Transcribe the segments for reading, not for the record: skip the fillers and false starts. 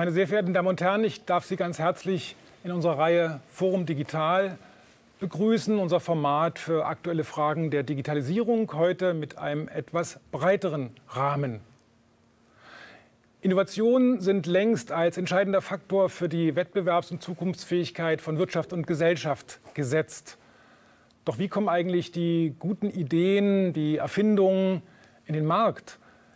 Meine sehr verehrten Damen und Herren, ich darf Sie ganz herzlich in unserer Reihe Forum Digital begrüßen, unser Format für aktuelle Fragen der Digitalisierung, heute mit einem etwas breiteren Rahmen. Innovationen sind längst als entscheidender Faktor für die Wettbewerbs- und Zukunftsfähigkeit von Wirtschaft und Gesellschaft gesetzt. Doch wie kommen eigentlich die guten Ideen, die Erfindungen in den Markt?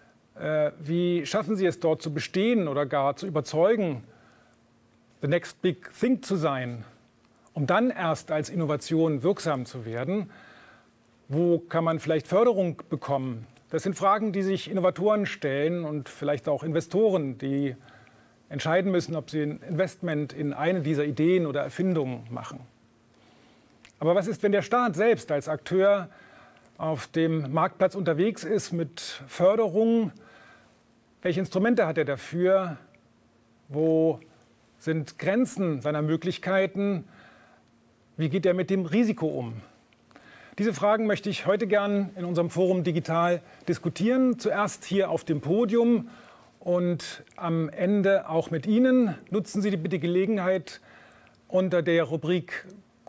Wie schaffen Sie es dort zu bestehen oder gar zu überzeugen, the next big thing zu sein, um dann erst als Innovation wirksam zu werden? Wo kann man vielleicht Förderung bekommen? Das sind Fragen, die sich Innovatoren stellen und vielleicht auch Investoren, die entscheiden müssen, ob sie ein Investment in eine dieser Ideen oder Erfindungen machen. Aber was ist, wenn der Staat selbst als Akteur auf dem Marktplatz unterwegs ist mit Förderung? Welche Instrumente hat er dafür? Wo sind Grenzen seiner Möglichkeiten? Wie geht er mit dem Risiko um? Diese Fragen möchte ich heute gern in unserem Forum Digital diskutieren. Zuerst hier auf dem Podium und am Ende auch mit Ihnen. Nutzen Sie bitte die Gelegenheit, unter der Rubrik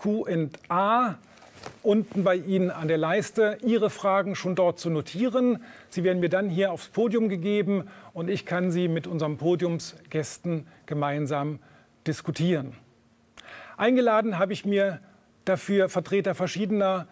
Q&A unten bei Ihnen an der Leiste Ihre Fragen schon dort zu notieren. Sie werden mir dann hier aufs Podium gegeben und ich kann sie mit unseren Podiumsgästen gemeinsam diskutieren. Eingeladen habe ich mir dafür Vertreter verschiedener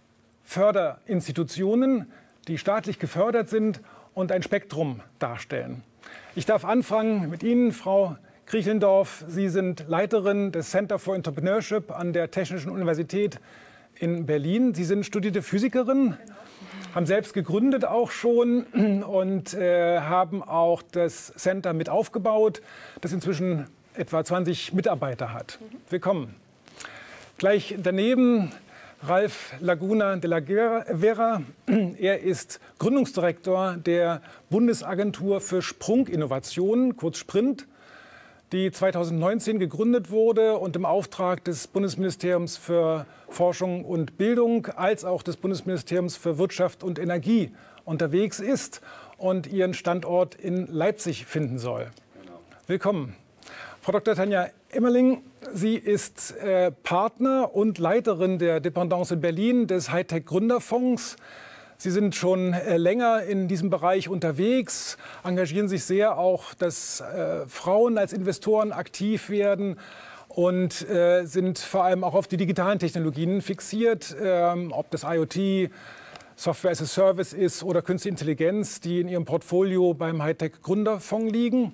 Förderinstitutionen, die staatlich gefördert sind und ein Spektrum darstellen. Ich darf anfangen mit Ihnen, Frau Kriechlendorf. Sie sind Leiterin des Center for Entrepreneurship an der Technischen Universität in Berlin. Sie sind studierte Physikerin, haben selbst gegründet auch schon und haben auch das Center mit aufgebaut, das inzwischen etwa 20 Mitarbeiter hat. Willkommen. Gleich daneben Ralf Laguna de la Vera. Er ist Gründungsdirektor der Bundesagentur für Sprunginnovationen, kurz Sprint, die 2019 gegründet wurde und im Auftrag des Bundesministeriums für Forschung und Bildung als auch des Bundesministeriums für Wirtschaft und Energie unterwegs ist und ihren Standort in Leipzig finden soll. Genau. Willkommen. Frau Dr. Tanja Emmerling, sie ist Partner und Leiterin der Dependance in Berlin des Hightech Gründerfonds. Sie sind schon länger in diesem Bereich unterwegs, engagieren sich sehr auch, dass Frauen als Investoren aktiv werden und sind vor allem auch auf die digitalen Technologien fixiert, ob das IoT, Software as a Service ist oder Künstliche Intelligenz, die in ihrem Portfolio beim Hightech Gründerfonds liegen.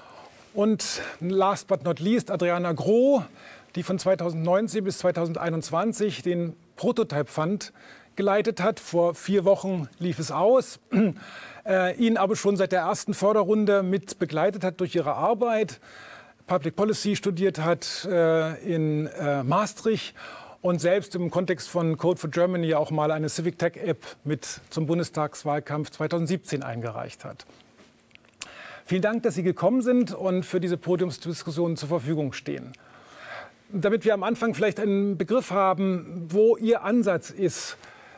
Und last but not least Adriana Groh, die von 2019 bis 2021 den Prototype Fund geleitet hat. Vor 4 Wochen lief es aus, ihn aber schon seit der ersten Förderrunde mit begleitet hat durch ihre Arbeit, Public Policy studiert hat in Maastricht und selbst im Kontext von Code for Germany auch mal eine Civic Tech App mit zum Bundestagswahlkampf 2017 eingereicht hat. Vielen Dank, dass Sie gekommen sind und für diese Podiumsdiskussion zur Verfügung stehen. Damit wir am Anfang vielleicht einen Begriff haben, wo Ihr Ansatz ist,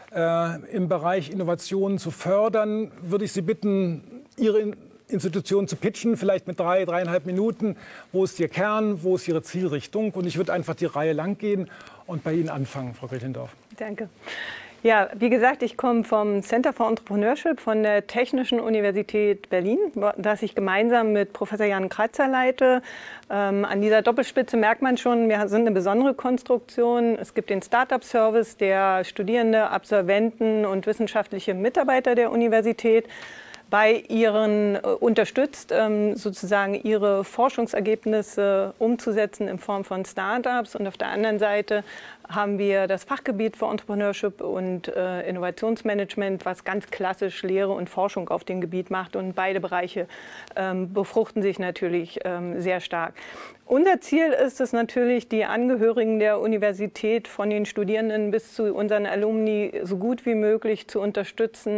im Bereich Innovationen zu fördern, würde ich Sie bitten, Ihre Institution zu pitchen, vielleicht mit 3,5 Minuten. Wo ist Ihr Kern, wo ist Ihre Zielrichtung? Und ich würde einfach die Reihe lang gehen und bei Ihnen anfangen, Frau Kriechlendorf. Danke. Ja, wie gesagt, ich komme vom Center for Entrepreneurship von der Technischen Universität Berlin, das ich gemeinsam mit Professor Jan Kratzer leite. An dieser Doppelspitze merkt man schon, wir sind eine besondere Konstruktion. Es gibt den Startup-Service, der Studierende, Absolventen und wissenschaftliche Mitarbeiter der Universität bei ihren unterstützt, sozusagen ihre Forschungsergebnisse umzusetzen in Form von Startups. Und auf der anderen Seite haben wir das Fachgebiet für Entrepreneurship und Innovationsmanagement, was ganz klassisch Lehre und Forschung auf dem Gebiet macht. Und beide Bereiche befruchten sich natürlich sehr stark. Unser Ziel ist es natürlich, die Angehörigen der Universität von den Studierenden bis zu unseren Alumni so gut wie möglich zu unterstützen,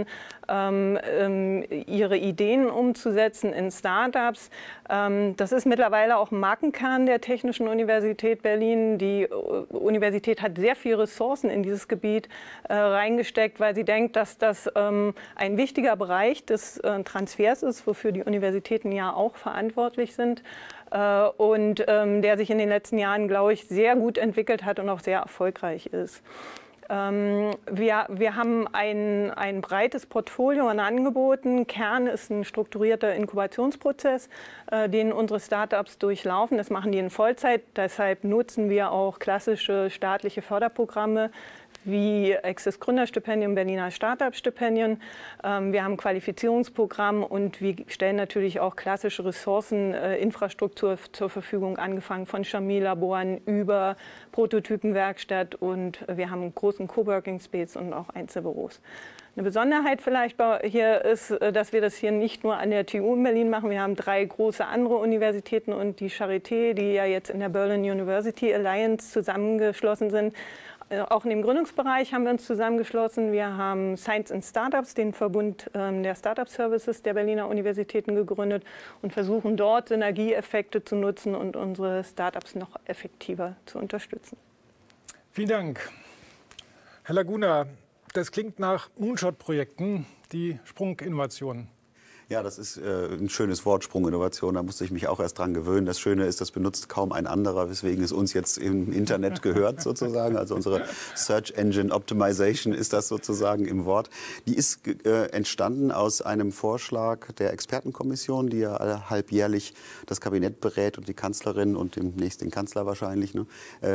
ihre Ideen umzusetzen in Startups. Das ist mittlerweile auch ein Markenkern der Technischen Universität Berlin. Die Universität Universität hat sehr viele Ressourcen in dieses Gebiet reingesteckt, weil sie denkt, dass das ein wichtiger Bereich des Transfers ist, wofür die Universitäten ja auch verantwortlich sind. Und der sich in den letzten Jahren, glaube ich, sehr gut entwickelt hat und auch sehr erfolgreich ist. Wir haben ein breites Portfolio an Angeboten. Kern ist ein strukturierter Inkubationsprozess, den unsere Startups durchlaufen. Das machen die in Vollzeit. Deshalb nutzen wir auch klassische staatliche Förderprogramme wie Access Gründerstipendium, Berliner Startup-Stipendien. Wir haben ein Qualifizierungsprogramm und wir stellen natürlich auch klassische Ressourceninfrastruktur zur Verfügung, angefangen von Chemielaboren über Prototypenwerkstatt, und wir haben einen großen Coworking Space und auch Einzelbüros. Eine Besonderheit vielleicht hier ist, dass wir das hier nicht nur an der TU in Berlin machen. Wir haben 3 große andere Universitäten und die Charité, die ja jetzt in der Berlin University Alliance zusammengeschlossen sind. Auch in dem Gründungsbereich haben wir uns zusammengeschlossen. Wir haben Science in Startups, den Verbund der Startup Services der Berliner Universitäten, gegründet und versuchen dort Synergieeffekte zu nutzen und unsere Startups noch effektiver zu unterstützen. Vielen Dank. Herr Laguna, das klingt nach Moonshot-Projekten, die Sprunginnovationen. Ja, das ist ein schönes Wort, Sprunginnovation. Da musste ich mich auch erst dran gewöhnen. Das Schöne ist, das benutzt kaum ein anderer, weswegen es uns jetzt im Internet gehört sozusagen. Also unsere Search Engine Optimization ist das sozusagen im Wort. Die ist entstanden aus einem Vorschlag der Expertenkommission, die ja halbjährlich das Kabinett berät und die Kanzlerin und demnächst den Kanzler wahrscheinlich, ne,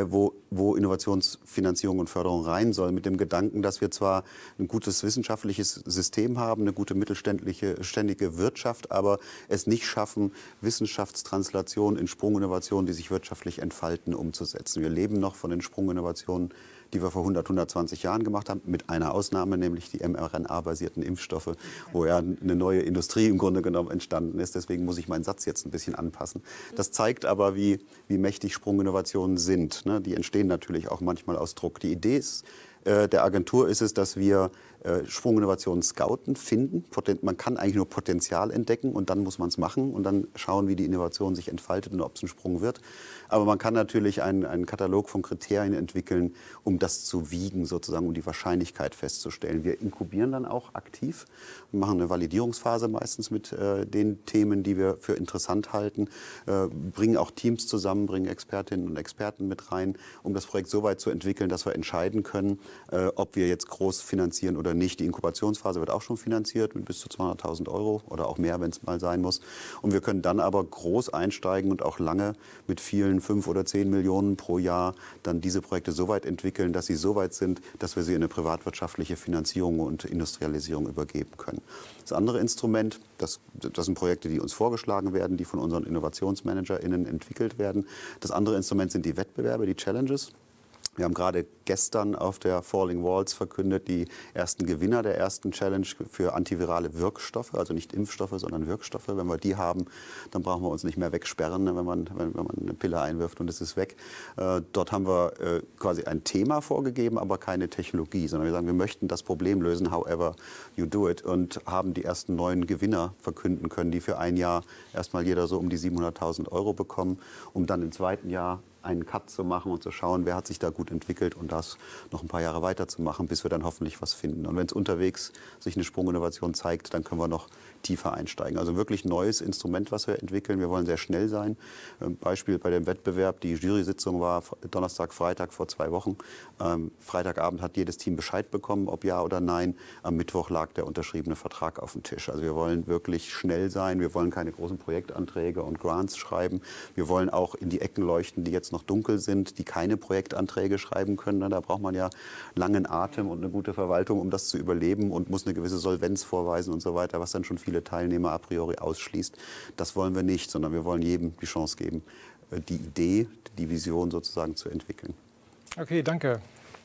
wo Innovationsfinanzierung und Förderung rein soll, mit dem Gedanken, dass wir zwar ein gutes wissenschaftliches System haben, eine gute mittelständige Wirtschaft, aber es nicht schaffen, Wissenschaftstranslation in Sprunginnovationen, die sich wirtschaftlich entfalten, umzusetzen. Wir leben noch von den Sprunginnovationen, die wir vor 100, 120 Jahren gemacht haben, mit einer Ausnahme, nämlich die mRNA-basierten Impfstoffe, wo ja eine neue Industrie im Grunde genommen entstanden ist. Deswegen muss ich meinen Satz jetzt ein bisschen anpassen. Das zeigt aber, wie mächtig Sprunginnovationen sind. Ne? Die entstehen natürlich auch manchmal aus Druck. Die Idee ist, der Agentur ist es, dass wir Sprunginnovationen scouten, finden. Man kann eigentlich nur Potenzial entdecken und dann muss man es machen und dann schauen, wie die Innovation sich entfaltet und ob es ein Sprung wird. Aber man kann natürlich einen Katalog von Kriterien entwickeln, um das zu wiegen, sozusagen, um die Wahrscheinlichkeit festzustellen. Wir inkubieren dann auch aktiv, machen eine Validierungsphase meistens mit den Themen, die wir für interessant halten, bringen auch Teams zusammen, bringen Expertinnen und Experten mit rein, um das Projekt so weit zu entwickeln, dass wir entscheiden können, ob wir jetzt groß finanzieren oder nicht. Die Inkubationsphase wird auch schon finanziert mit bis zu 200.000 € oder auch mehr, wenn es mal sein muss. Und wir können dann aber groß einsteigen und auch lange mit vielen 5 oder 10 Millionen pro Jahr dann diese Projekte so weit entwickeln, dass sie so weit sind, dass wir sie in eine privatwirtschaftliche Finanzierung und Industrialisierung übergeben können. Das andere Instrument, das sind Projekte, die uns vorgeschlagen werden, die von unseren InnovationsmanagerInnen entwickelt werden. Das andere Instrument sind die Wettbewerbe, die Challenges. Wir haben gerade gestern auf der Falling Walls verkündet, die ersten Gewinner der ersten Challenge für antivirale Wirkstoffe, also nicht Impfstoffe, sondern Wirkstoffe. Wenn wir die haben, dann brauchen wir uns nicht mehr wegsperren, wenn man eine Pille einwirft und es ist weg. Dort haben wir quasi ein Thema vorgegeben, aber keine Technologie, sondern wir sagen, wir möchten das Problem lösen, however you do it, und haben die ersten 9 Gewinner verkünden können, die für ein Jahr erstmal jeder so um die 700.000 € bekommen, um dann im zweiten Jahr einen Cut zu machen und zu schauen, wer hat sich da gut entwickelt und das noch ein paar Jahre weiterzumachen, bis wir dann hoffentlich was finden. Und wenn es unterwegs sich eine Sprunginnovation zeigt, dann können wir noch tiefer einsteigen. Also wirklich neues Instrument, was wir entwickeln. Wir wollen sehr schnell sein. Beispiel bei dem Wettbewerb, die Jury-Sitzung war Donnerstag, Freitag vor 2 Wochen. Freitagabend hat jedes Team Bescheid bekommen, ob ja oder nein. Am Mittwoch lag der unterschriebene Vertrag auf dem Tisch. Also wir wollen wirklich schnell sein. Wir wollen keine großen Projektanträge und Grants schreiben. Wir wollen auch in die Ecken leuchten, die jetzt noch dunkel sind, die keine Projektanträge schreiben können. Da braucht man ja langen Atem und eine gute Verwaltung, um das zu überleben und muss eine gewisse Solvenz vorweisen und so weiter, was dann schon viele Teilnehmer a priori ausschließt. Das wollen wir nicht, sondern wir wollen jedem die Chance geben, die Idee, die Vision sozusagen zu entwickeln. Okay, danke.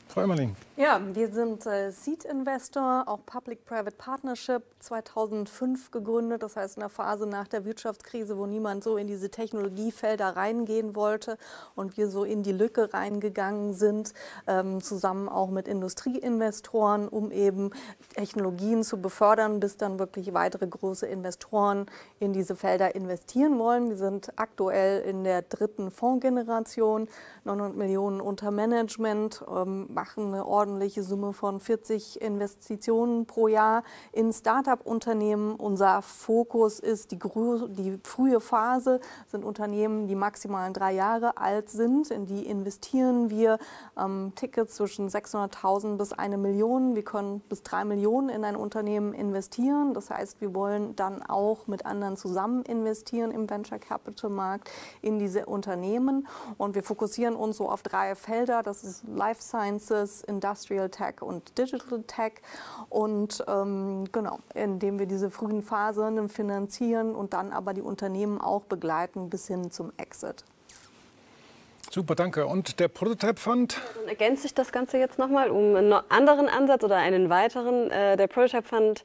Frau Emmerling. Ja, wir sind Seed-Investor, auch Public-Private Partnership, 2005 gegründet. Das heißt in der Phase nach der Wirtschaftskrise, wo niemand so in diese Technologiefelder reingehen wollte und wir so in die Lücke reingegangen sind, zusammen auch mit Industrieinvestoren, um eben Technologien zu befördern, bis dann wirklich weitere große Investoren in diese Felder investieren wollen. Wir sind aktuell in der 3. Fondsgeneration, 900 Millionen unter Management, machen eine ordentliche Summe von 40 Investitionen pro Jahr in Start-up-Unternehmen. Unser Fokus ist die frühe Phase, sind Unternehmen, die maximal 3 Jahre alt sind. In die investieren wir Tickets zwischen 600.000 bis 1 Million. Wir können bis 3 Millionen in ein Unternehmen investieren. Das heißt, wir wollen dann auch mit anderen zusammen investieren im Venture Capital Markt in diese Unternehmen. Und wir fokussieren uns so auf 3 Felder. Das ist Life Sciences, Industrial Tech und Digital Tech. Und genau, indem wir diese frühen Phasen finanzieren und dann aber die Unternehmen auch begleiten bis hin zum Exit. Super, danke. Und der Prototype Fund? Dann ergänze ich das Ganze jetzt nochmal um einen anderen Ansatz oder einen weiteren. Der Prototype Fund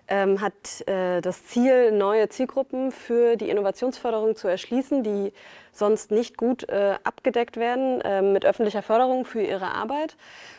hat das Ziel, neue Zielgruppen für die Innovationsförderung zu erschließen, die sonst nicht gut abgedeckt werden mit öffentlicher Förderung für ihre Arbeit.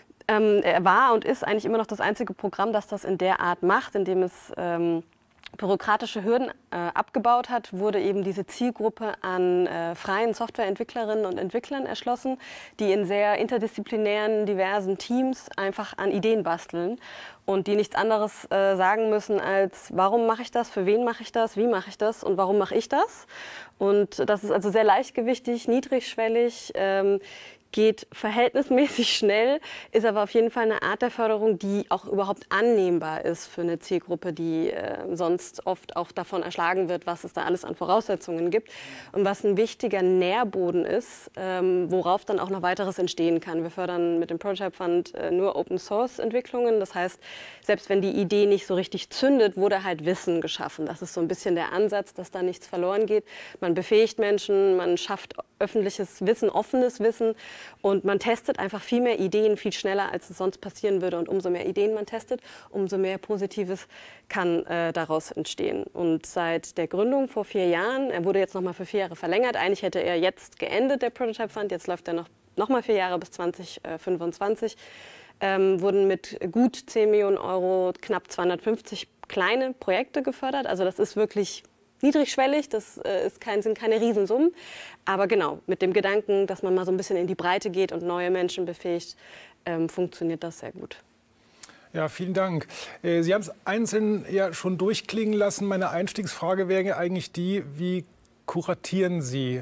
Er war und ist eigentlich immer noch das einzige Programm, das das in der Art macht, indem es bürokratische Hürden abgebaut hat, wurde eben diese Zielgruppe an freien Softwareentwicklerinnen und Entwicklern erschlossen, die in sehr interdisziplinären, diversen Teams einfach an Ideen basteln und die nichts anderes sagen müssen als, warum mache ich das, für wen mache ich das, wie mache ich das und warum mache ich das. Und das ist also sehr leichtgewichtig, niedrigschwellig, geht verhältnismäßig schnell, ist aber auf jeden Fall eine Art der Förderung, die auch überhaupt annehmbar ist für eine Zielgruppe, die sonst oft auch davon erschlagen wird, was es da alles an Voraussetzungen gibt und was ein wichtiger Nährboden ist, worauf dann auch noch weiteres entstehen kann. Wir fördern mit dem Prototype Fund nur Open-Source-Entwicklungen, das heißt, selbst wenn die Idee nicht so richtig zündet, wurde halt Wissen geschaffen. Das ist so ein bisschen der Ansatz, dass da nichts verloren geht. Man befähigt Menschen, man schafft öffentliches Wissen, offenes Wissen. Und man testet einfach viel mehr Ideen, viel schneller, als es sonst passieren würde. Und umso mehr Ideen man testet, umso mehr Positives kann daraus entstehen. Und seit der Gründung vor 4 Jahren, er wurde jetzt noch mal für 4 Jahre verlängert. Eigentlich hätte er jetzt geendet, der Prototype Fund. Jetzt läuft er noch mal 4 Jahre bis 2025. Wurden mit gut 10 Millionen Euro knapp 250 kleine Projekte gefördert. Also das ist wirklich niedrigschwellig, das sind keine Riesensummen, aber genau, mit dem Gedanken, dass man mal so ein bisschen in die Breite geht und neue Menschen befähigt, funktioniert das sehr gut. Ja, vielen Dank. Sie haben es einzeln ja schon durchklingen lassen. Meine Einstiegsfrage wäre eigentlich die, wie kuratieren Sie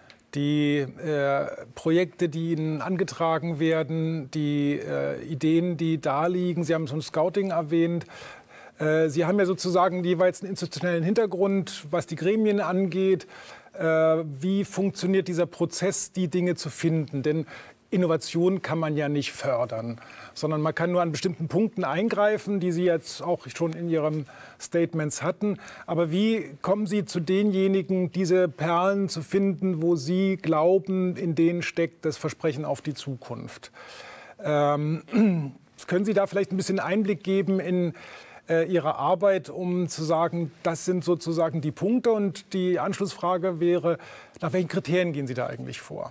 die Projekte, die Ihnen angetragen werden, die Ideen, die da liegen? Sie haben schon Scouting erwähnt. Sie haben ja sozusagen jeweils einen institutionellen Hintergrund, was die Gremien angeht. Wie funktioniert dieser Prozess, die Dinge zu finden? Denn Innovation kann man ja nicht fördern, sondern man kann nur an bestimmten Punkten eingreifen, die Sie jetzt auch schon in Ihren Statements hatten. Aber wie kommen Sie zu denjenigen, diese Perlen zu finden, wo Sie glauben, in denen steckt das Versprechen auf die Zukunft? Können Sie da vielleicht ein bisschen Einblick geben in Ihre Arbeit, um zu sagen, das sind sozusagen die Punkte? Und die Anschlussfrage wäre, nach welchen Kriterien gehen Sie da eigentlich vor?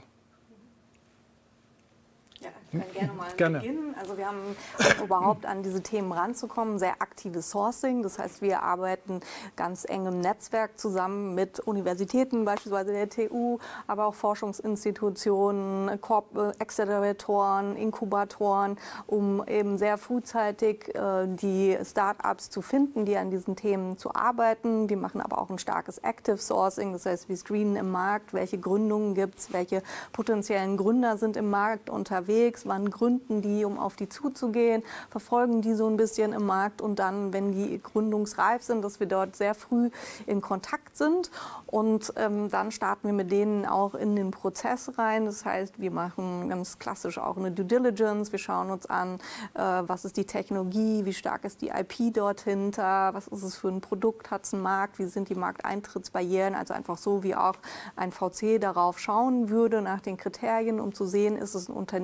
Ich kann gerne mal beginnen. Also wir haben, um überhaupt an diese Themen ranzukommen, sehr aktives Sourcing. Das heißt, wir arbeiten ganz eng im Netzwerk zusammen mit Universitäten, beispielsweise der TU, aber auch Forschungsinstitutionen, Acceleratoren, Inkubatoren, um eben sehr frühzeitig die Start-ups zu finden, die an diesen Themen zu arbeiten. Wir machen aber auch ein starkes Active Sourcing. Das heißt, wir screenen im Markt, welche Gründungen gibt es, welche potenziellen Gründer sind im Markt unterwegs, wann gründen die, um auf die zuzugehen, verfolgen die so ein bisschen im Markt und dann, wenn die gründungsreif sind, dass wir dort sehr früh in Kontakt sind und dann starten wir mit denen auch in den Prozess rein. Das heißt, wir machen ganz klassisch auch eine Due Diligence, wir schauen uns an, was ist die Technologie, wie stark ist die IP dort hinter, was ist es für ein Produkt, hat es einen Markt, wie sind die Markteintrittsbarrieren, also einfach so, wie auch ein VC darauf schauen würde nach den Kriterien, um zu sehen, ist es ein Unternehmen,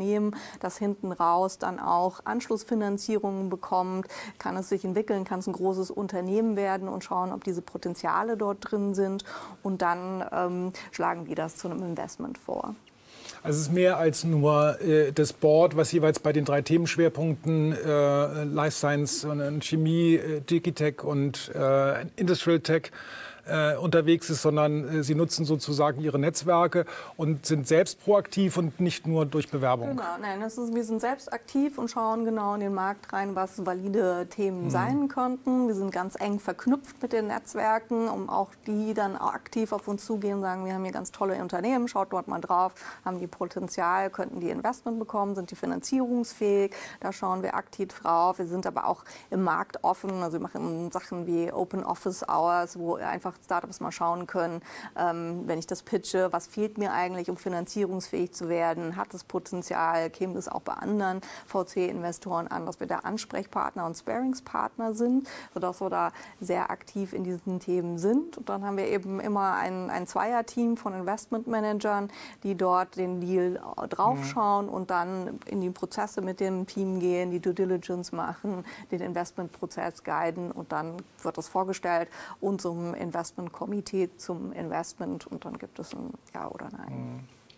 dass hinten raus dann auch Anschlussfinanzierungen bekommt, kann es sich entwickeln, kann es ein großes Unternehmen werden und schauen, ob diese Potenziale dort drin sind und dann schlagen die das zu einem Investment vor. Also es ist mehr als nur das Board, was jeweils bei den 3 Themenschwerpunkten Life Science, Chemie, Digitech und Industrial Tech unterwegs ist, sondern sie nutzen sozusagen ihre Netzwerke und sind selbst proaktiv und nicht nur durch Bewerbung. Genau, nein, wir sind selbst aktiv und schauen genau in den Markt rein, was valide Themen sein könnten. Wir sind ganz eng verknüpft mit den Netzwerken, um auch die dann aktiv auf uns zugehen und sagen, wir haben hier ganz tolle Unternehmen, schaut dort mal drauf, haben die Potenzial, könnten die Investment bekommen, sind die finanzierungsfähig, da schauen wir aktiv drauf. Wir sind aber auch im Markt offen, also wir machen Sachen wie Open Office Hours, wo einfach Startups mal schauen können, wenn ich das pitche, was fehlt mir eigentlich, um finanzierungsfähig zu werden, hat das Potenzial, käme das auch bei anderen VC-Investoren an, dass wir da Ansprechpartner und Sparingspartner sind, sodass wir da sehr aktiv in diesen Themen sind. Und dann haben wir eben immer ein Zweierteam von Investmentmanagern, die dort den Deal draufschauen und dann in die Prozesse mit dem Team gehen, die Due Diligence machen, den Investmentprozess guiden und dann wird das vorgestellt und zum Investmentkomitee zum Investment und dann gibt es ein Ja oder Nein.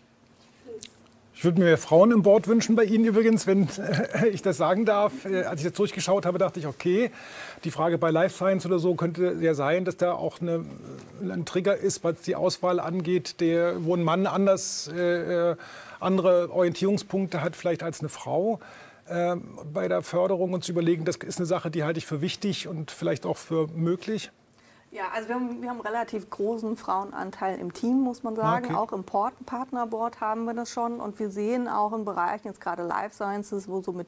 Ich würde mir Frauen im Board wünschen bei Ihnen übrigens, wenn ich das sagen darf. Als ich jetzt durchgeschaut habe, dachte ich, okay, die Frage bei Life Science oder so könnte ja sein, dass da auch ein Trigger ist, was die Auswahl angeht, wo ein Mann andere Orientierungspunkte hat vielleicht als eine Frau. Bei der Förderung und zu überlegen, das ist eine Sache, die halte ich für wichtig und vielleicht auch für möglich. Ja, also wir haben einen relativ großen Frauenanteil im Team, muss man sagen. Okay. Auch im Partnerboard haben wir das schon. Und wir sehen auch in Bereichen, jetzt gerade Life Sciences, wo so mit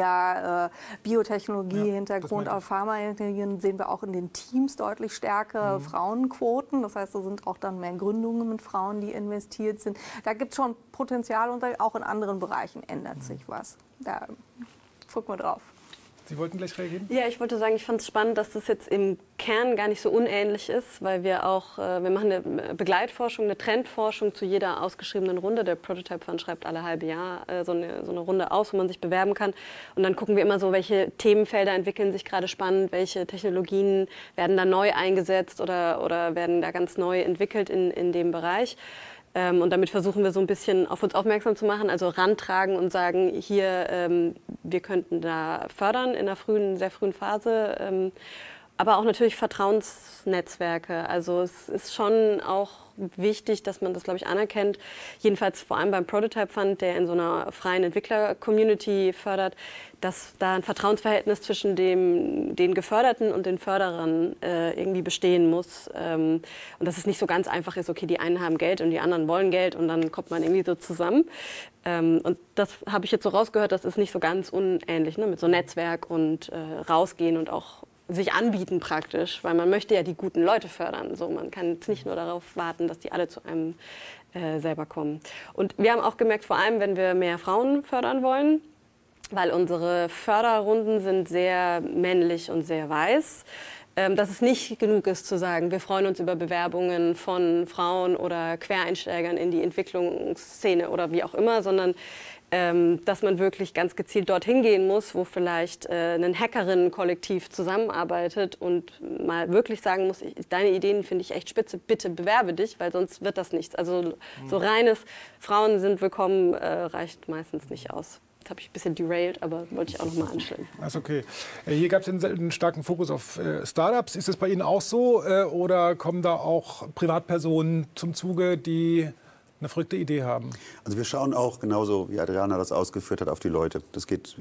eher Biotechnologie-Hintergrund, auch Pharma-Hintergrund, sehen wir auch in den Teams deutlich stärkere Frauenquoten. Das heißt, da sind auch dann mehr Gründungen mit Frauen, die investiert sind. Da gibt es schon Potenzial und auch in anderen Bereichen ändert sich was. Da gucken wir drauf. Sie wollten gleich reagieren? Ja, ich wollte sagen, ich fand es spannend, dass das jetzt im Kern gar nicht so unähnlich ist, weil wir auch, wir machen eine Begleitforschung, eine Trendforschung zu jeder ausgeschriebenen Runde. Der Prototype Fund schreibt alle halbe Jahr so eine Runde aus, wo man sich bewerben kann. Und dann gucken wir immer so, welche Themenfelder entwickeln sich gerade spannend, welche Technologien werden da neu eingesetzt oder werden da ganz neu entwickelt in dem Bereich. Und damit versuchen wir so ein bisschen auf uns aufmerksam zu machen, also rantragen und sagen, hier, wir könnten da fördern in einer sehr frühen Phase. Aber auch natürlich Vertrauensnetzwerke. Also es ist schon auch wichtig, dass man das, glaube ich, anerkennt. Jedenfalls vor allem beim Prototype Fund, der in so einer freien Entwickler-Community fördert, dass da ein Vertrauensverhältnis zwischen den Geförderten und den Förderern irgendwie bestehen muss. Und dass es nicht so ganz einfach ist, okay, die einen haben Geld und die anderen wollen Geld und dann kommt man irgendwie so zusammen. Und das habe ich jetzt so rausgehört, das ist nicht so ganz unähnlich, ne, mit so Netzwerk und rausgehen und auch sich anbieten praktisch, weil man möchte ja die guten Leute fördern. So, man kann jetzt nicht nur darauf warten, dass die alle zu einem selber kommen. Und wir haben auch gemerkt, vor allem, wenn wir mehr Frauen fördern wollen, weil unsere Förderrunden sind sehr männlich und sehr weiß, dass es nicht genug ist zu sagen, wir freuen uns über Bewerbungen von Frauen oder Quereinsteigern in die Entwicklungsszene oder wie auch immer, sondern dass man wirklich ganz gezielt dorthin gehen muss, wo vielleicht ein Hackerinnen-Kollektiv zusammenarbeitet und mal wirklich sagen muss, deine Ideen finde ich echt spitze, bitte bewerbe dich, weil sonst wird das nichts. Also so reines Frauen sind willkommen reicht meistens nicht aus. Das habe ich ein bisschen derailed, aber wollte ich auch noch mal anstellen. Das ist okay. Hier gab es einen starken Fokus auf Startups. Ist das bei Ihnen auch so? Oder kommen da auch Privatpersonen zum Zuge, die eine verrückte Idee haben? Also wir schauen auch genauso, wie Adriana das ausgeführt hat, auf die Leute. Das geht,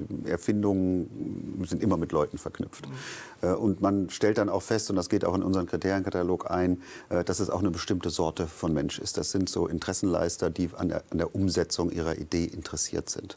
Erfindungen sind immer mit Leuten verknüpft. Und man stellt dann auch fest, und das geht auch in unseren Kriterienkatalog ein, dass es auch eine bestimmte Sorte von Mensch ist. Das sind so Interessenleister, die an der Umsetzung ihrer Idee interessiert sind.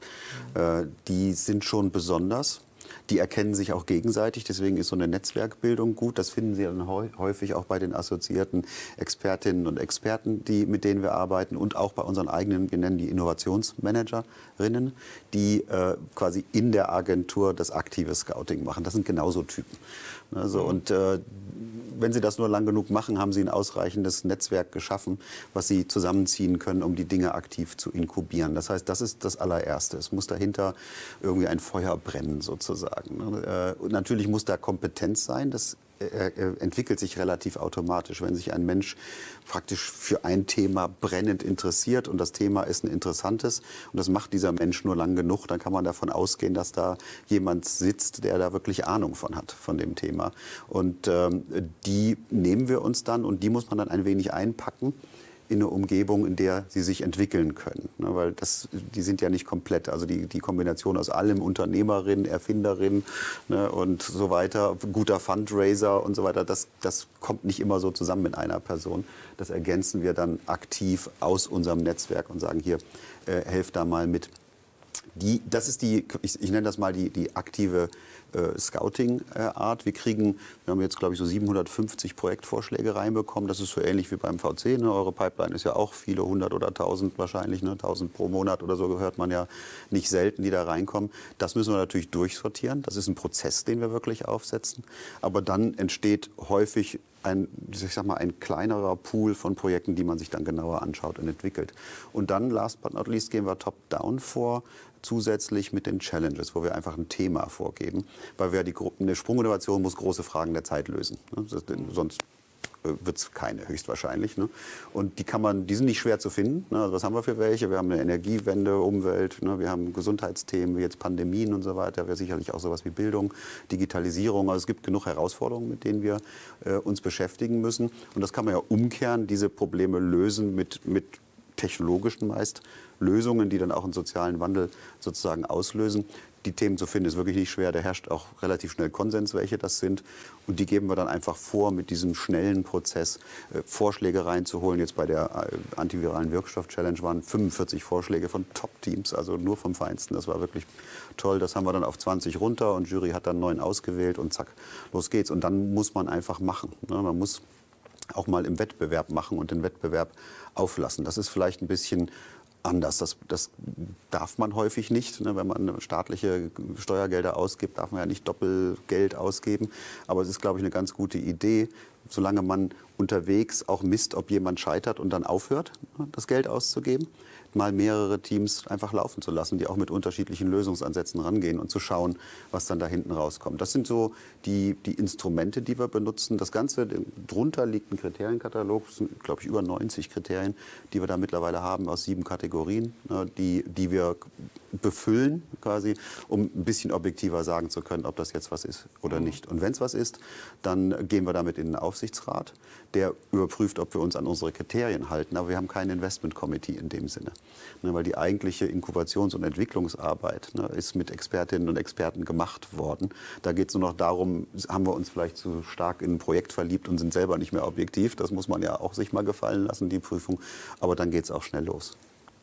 Die sind schon besonders. Die erkennen sich auch gegenseitig, deswegen ist so eine Netzwerkbildung gut. Das finden Sie dann häufig auch bei den assoziierten Expertinnen und Experten, mit denen wir arbeiten, und auch bei unseren eigenen, wir nennen die Innovationsmanagerinnen, die quasi in der Agentur das aktive Scouting machen. Das sind genauso Typen. Also, und wenn Sie das nur lang genug machen, haben Sie ein ausreichendes Netzwerk geschaffen, was Sie zusammenziehen können, um die Dinge aktiv zu inkubieren. Das heißt, das ist das allererste. Es muss dahinter irgendwie ein Feuer brennen sozusagen. Und natürlich muss da Kompetenz sein. Das entwickelt sich relativ automatisch. Wenn sich ein Mensch praktisch für ein Thema brennend interessiert und das Thema ist ein interessantes und das macht dieser Mensch nur lang genug, dann kann man davon ausgehen, dass da jemand sitzt, der da wirklich Ahnung von hat, von dem Thema. Und die nehmen wir uns dann und die muss man dann ein wenig einpacken in eine Umgebung, in der sie sich entwickeln können. Ne, weil die sind ja nicht komplett. Also die Kombination aus allem, Unternehmerin, Erfinderin, ne, und so weiter, guter Fundraiser und so weiter, das kommt nicht immer so zusammen mit einer Person. Das ergänzen wir dann aktiv aus unserem Netzwerk und sagen, hier, helft da mal mit. Das ist ich nenne das mal die aktive Scouting-Art. Wir haben jetzt, glaube ich, so 750 Projektvorschläge reinbekommen. Das ist so ähnlich wie beim VC. Ne? Eure Pipeline ist ja auch viele 100 oder 1000 wahrscheinlich. Ne? 1000 pro Monat oder so hört man ja nicht selten, die da reinkommen. Das müssen wir natürlich durchsortieren. Das ist ein Prozess, den wir wirklich aufsetzen. Aber dann entsteht häufig ein kleinerer Pool von Projekten, die man sich dann genauer anschaut und entwickelt. Und dann, last but not least, gehen wir top-down vor, zusätzlich mit den Challenges, wo wir einfach ein Thema vorgeben. Weil eine Sprunginnovation muss große Fragen der Zeit lösen. Sonst wird es keine, höchstwahrscheinlich. Ne? Und die sind nicht schwer zu finden. Ne? Also was haben wir für welche? Wir haben eine Energiewende, Umwelt, ne? Wir haben Gesundheitsthemen, wie jetzt Pandemien und so weiter. Wir haben sicherlich auch sowas wie Bildung, Digitalisierung. Also es gibt genug Herausforderungen, mit denen wir uns beschäftigen müssen. Und das kann man ja umkehren, diese Probleme lösen mit technologischen meist Lösungen, die dann auch einen sozialen Wandel sozusagen auslösen. Die Themen zu finden ist wirklich nicht schwer. Da herrscht auch relativ schnell Konsens, welche das sind. Und die geben wir dann einfach vor, mit diesem schnellen Prozess Vorschläge reinzuholen. Jetzt bei der antiviralen Wirkstoff-Challenge waren 45 Vorschläge von Top-Teams, also nur vom Feinsten. Das war wirklich toll. Das haben wir dann auf 20 runter und Jury hat dann 9 ausgewählt und zack, los geht's. Und dann muss man einfach machen. Ne? Man muss auch mal im Wettbewerb machen und den Wettbewerb auflassen. Das ist vielleicht ein bisschen anders. Das darf man häufig nicht. Ne? Wenn man staatliche Steuergelder ausgibt, darf man ja nicht Doppelgeld ausgeben. Aber es ist, glaube ich, eine ganz gute Idee, solange man unterwegs auch misst, ob jemand scheitert und dann aufhört, das Geld auszugeben, mal mehrere Teams einfach laufen zu lassen, die auch mit unterschiedlichen Lösungsansätzen rangehen und zu schauen, was dann da hinten rauskommt. Das sind so die Instrumente, die wir benutzen. Das Ganze, drunter liegt ein Kriterienkatalog, das sind, glaube ich, über 90 Kriterien, die wir da mittlerweile haben aus 7 Kategorien, die wir befüllen quasi, um ein bisschen objektiver sagen zu können, ob das jetzt was ist oder nicht. Und wenn es was ist, dann gehen wir damit in den Aufsichtsrat, der überprüft, ob wir uns an unsere Kriterien halten. Aber wir haben kein Investment Committee in dem Sinne. Ne, weil die eigentliche Inkubations- und Entwicklungsarbeit ist mit Expertinnen und Experten gemacht worden. Da geht es nur noch darum, haben wir uns vielleicht zu stark in ein Projekt verliebt und sind selber nicht mehr objektiv. Das muss man ja auch sich mal gefallen lassen, die Prüfung. Aber dann geht es auch schnell los.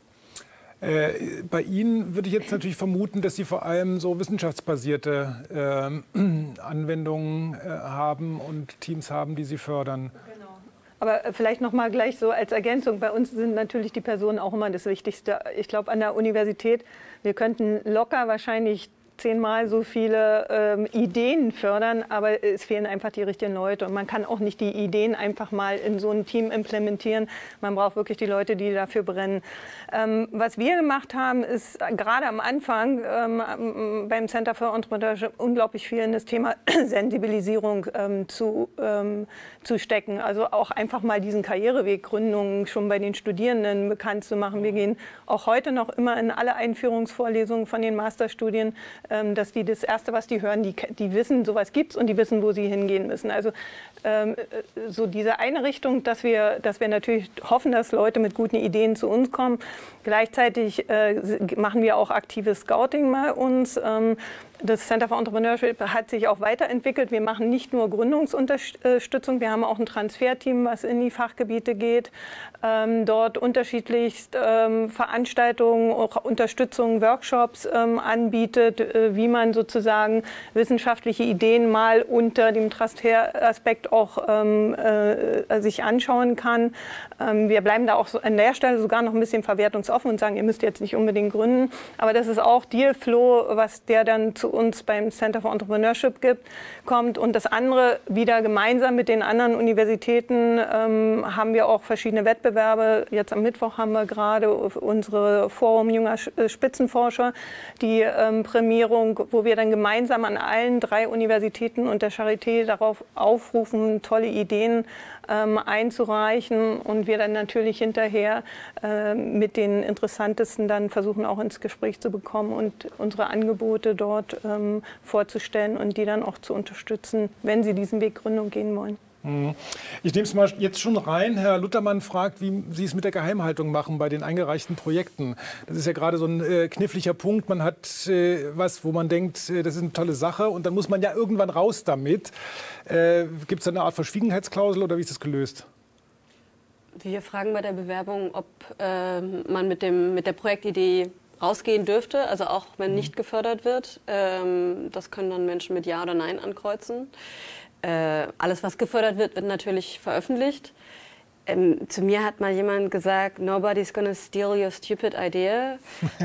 Bei Ihnen würde ich jetzt natürlich vermuten, dass Sie vor allem so wissenschaftsbasierte Anwendungen haben und Teams haben, die Sie fördern. Genau. Aber vielleicht noch mal gleich so als Ergänzung. Bei uns sind natürlich die Personen auch immer das Wichtigste. Ich glaube, an der Universität, wir könnten locker wahrscheinlich 10-mal so viele Ideen fördern, aber es fehlen einfach die richtigen Leute. Und man kann auch nicht die Ideen einfach mal in so ein Team implementieren. Man braucht wirklich die Leute, die dafür brennen. Was wir gemacht haben, ist gerade am Anfang beim Center for Entrepreneurship unglaublich viel in das Thema Sensibilisierung zu stecken. Also auch einfach mal diesen Karriereweg, Gründungen schon bei den Studierenden bekannt zu machen. Wir gehen auch heute noch immer in alle Einführungsvorlesungen von den Masterstudien, dass die das Erste, was die hören, die wissen, sowas gibt's und die wissen, wo sie hingehen müssen. Also so diese eine Richtung, dass wir natürlich hoffen, dass Leute mit guten Ideen zu uns kommen. Gleichzeitig machen wir auch aktives Scouting bei uns. Das Center for Entrepreneurship hat sich auch weiterentwickelt. Wir machen nicht nur Gründungsunterstützung, wir haben auch ein Transferteam, was in die Fachgebiete geht, dort unterschiedlichst Veranstaltungen, auch Unterstützung, Workshops anbietet, wie man sozusagen wissenschaftliche Ideen mal unter dem Transferaspekt auch sich anschauen kann. Wir bleiben da auch an der Stelle sogar noch ein bisschen verwertungsoffen und sagen, ihr müsst jetzt nicht unbedingt gründen. Aber das ist auch Dealflow, was der dann zu uns beim Center for Entrepreneurship kommt. Und das andere, wieder gemeinsam mit den anderen Universitäten haben wir auch verschiedene Wettbewerbe. Jetzt am Mittwoch haben wir gerade unsere Forum junger Spitzenforscher, die Prämierung, wo wir dann gemeinsam an allen 3 Universitäten und der Charité darauf aufrufen, tolle Ideen einzureichen und wir dann natürlich hinterher mit den Interessantesten dann versuchen auch ins Gespräch zu bekommen und unsere Angebote dort vorzustellen und die dann auch zu unterstützen, wenn sie diesen Weg Gründung gehen wollen. Ich nehme es mal jetzt schon rein. Herr Luthermann fragt, wie Sie es mit der Geheimhaltung machen bei den eingereichten Projekten. Das ist ja gerade so ein kniffliger Punkt. Man hat was, wo man denkt, das ist eine tolle Sache und dann muss man ja irgendwann raus damit. Gibt es da eine Art Verschwiegenheitsklausel oder wie ist das gelöst? Wir fragen bei der Bewerbung, ob man mit der Projektidee rausgehen dürfte, also auch wenn nicht gefördert wird. Das können dann Menschen mit Ja oder Nein ankreuzen. Alles, was gefördert wird, wird natürlich veröffentlicht. Zu mir hat mal jemand gesagt, nobody's gonna steal your stupid idea.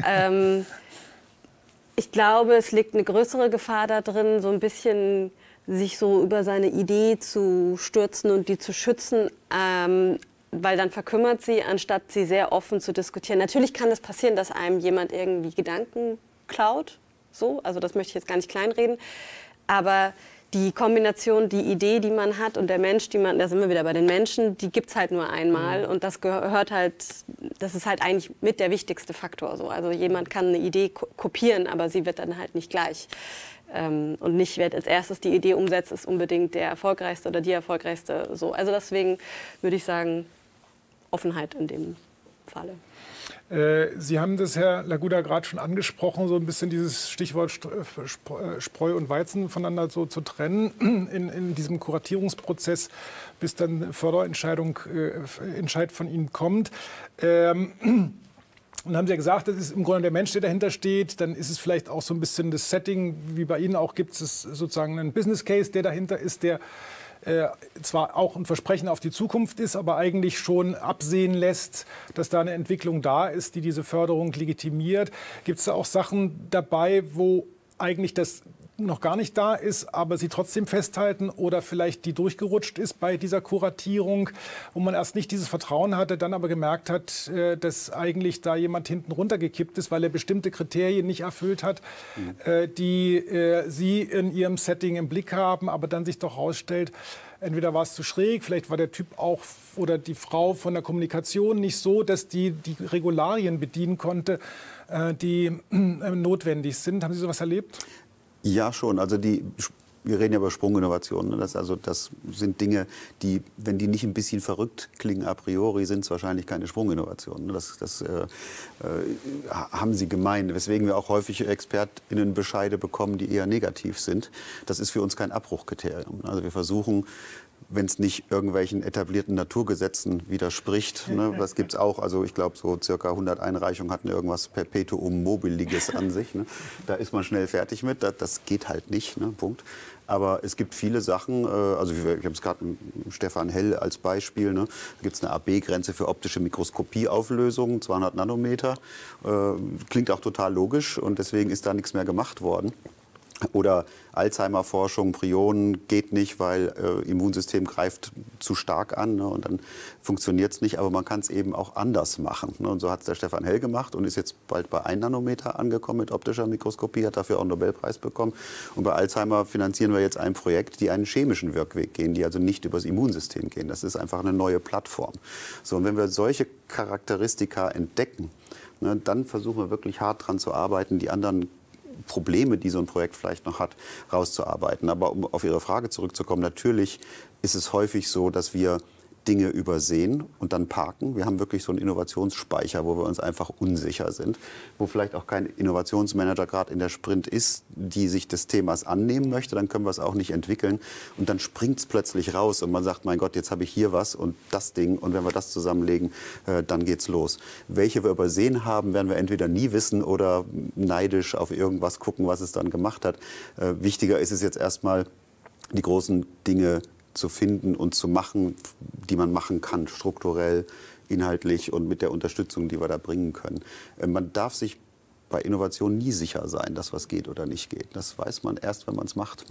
Ich glaube, es liegt eine größere Gefahr da drin, so ein bisschen sich so über seine Idee zu stürzen und die zu schützen, weil dann verkümmert sie, anstatt sie sehr offen zu diskutieren. Natürlich kann es passieren, dass einem jemand irgendwie Gedanken klaut, so, also das möchte ich jetzt gar nicht kleinreden, aber die Kombination, die Idee, die man hat und der Mensch, da sind wir wieder bei den Menschen, die gibt es halt nur einmal und das gehört halt, das ist halt eigentlich mit der wichtigste Faktor. So. Also jemand kann eine Idee kopieren, aber sie wird dann halt nicht gleich. Und nicht, wer als erstes die Idee umsetzt, ist unbedingt der erfolgreichste oder die erfolgreichste. So. Also deswegen würde ich sagen, Offenheit in dem Falle. Sie haben das, Herr Laguda, gerade schon angesprochen, so ein bisschen dieses Stichwort Spreu und Weizen voneinander so zu trennen in diesem Kuratierungsprozess, bis dann Förderentscheid von Ihnen kommt. Und haben Sie ja gesagt, das ist im Grunde der Mensch, der dahinter steht. Dann ist es vielleicht auch so ein bisschen das Setting, wie bei Ihnen auch gibt es sozusagen einen Business Case, der dahinter ist, der zwar auch ein Versprechen auf die Zukunft ist, aber eigentlich schon absehen lässt, dass da eine Entwicklung da ist, die diese Förderung legitimiert. Gibt es da auch Sachen dabei, wo eigentlich das noch gar nicht da ist, aber Sie trotzdem festhalten oder vielleicht die durchgerutscht ist bei dieser Kuratierung, wo man erst nicht dieses Vertrauen hatte, dann aber gemerkt hat, dass eigentlich da jemand hinten runtergekippt ist, weil er bestimmte Kriterien nicht erfüllt hat, die Sie in Ihrem Setting im Blick haben, aber dann sich doch herausstellt, entweder war es zu schräg, vielleicht war der Typ auch oder die Frau von der Kommunikation nicht so, dass die Regularien bedienen konnte, die notwendig sind. Haben Sie sowas erlebt? Ja, schon. Also wir reden ja über Sprunginnovationen. Das sind Dinge, die, wenn die nicht ein bisschen verrückt klingen a priori, sind es wahrscheinlich keine Sprunginnovationen. Das haben sie gemein. Weswegen wir auch häufig ExpertInnenbescheide bekommen, die eher negativ sind. Das ist für uns kein Abbruchkriterium. Also wir versuchen, wenn es nicht irgendwelchen etablierten Naturgesetzen widerspricht. Ne? Das gibt es auch. Also ich glaube, so circa 100 Einreichungen hatten irgendwas Perpetuum mobiliges an sich. Ne? Da ist man schnell fertig mit. Das geht halt nicht. Ne? Punkt. Aber es gibt viele Sachen, also ich habe es gerade mit Stefan Hell als Beispiel, ne? Da gibt es eine AB-Grenze für optische Mikroskopieauflösung, 200 Nanometer. Klingt auch total logisch und deswegen ist da nichts mehr gemacht worden. Oder Alzheimer-Forschung, Prionen geht nicht, weil Immunsystem greift zu stark an, ne, und dann funktioniert es nicht. Aber man kann es eben auch anders machen. Ne, und so hat es der Stefan Hell gemacht und ist jetzt bald bei 1 Nanometer angekommen mit optischer Mikroskopie, hat dafür auch einen Nobelpreis bekommen. Und bei Alzheimer finanzieren wir jetzt ein Projekt, die einen chemischen Wirkweg gehen, die also nicht über das Immunsystem gehen. Das ist einfach eine neue Plattform. So, und wenn wir solche Charakteristika entdecken, ne, dann versuchen wir wirklich hart daran zu arbeiten, die anderen Probleme, die so ein Projekt vielleicht noch hat, rauszuarbeiten. Aber um auf Ihre Frage zurückzukommen, natürlich ist es häufig so, dass wir Dinge übersehen und dann parken. Wir haben wirklich so einen Innovationsspeicher, wo wir uns einfach unsicher sind, wo vielleicht auch kein Innovationsmanager gerade in der Sprint ist, die sich des Themas annehmen möchte, dann können wir es auch nicht entwickeln. Und dann springt es plötzlich raus und man sagt, mein Gott, jetzt habe ich hier was und das Ding und wenn wir das zusammenlegen, dann geht's los. Welche wir übersehen haben, werden wir entweder nie wissen oder neidisch auf irgendwas gucken, was es dann gemacht hat. Wichtiger ist es jetzt erstmal, die großen Dinge zu finden und zu machen, die man machen kann, strukturell, inhaltlich und mit der Unterstützung, die wir da bringen können. Man darf sich bei Innovation nie sicher sein, dass was geht oder nicht geht. Das weiß man erst, wenn man es macht.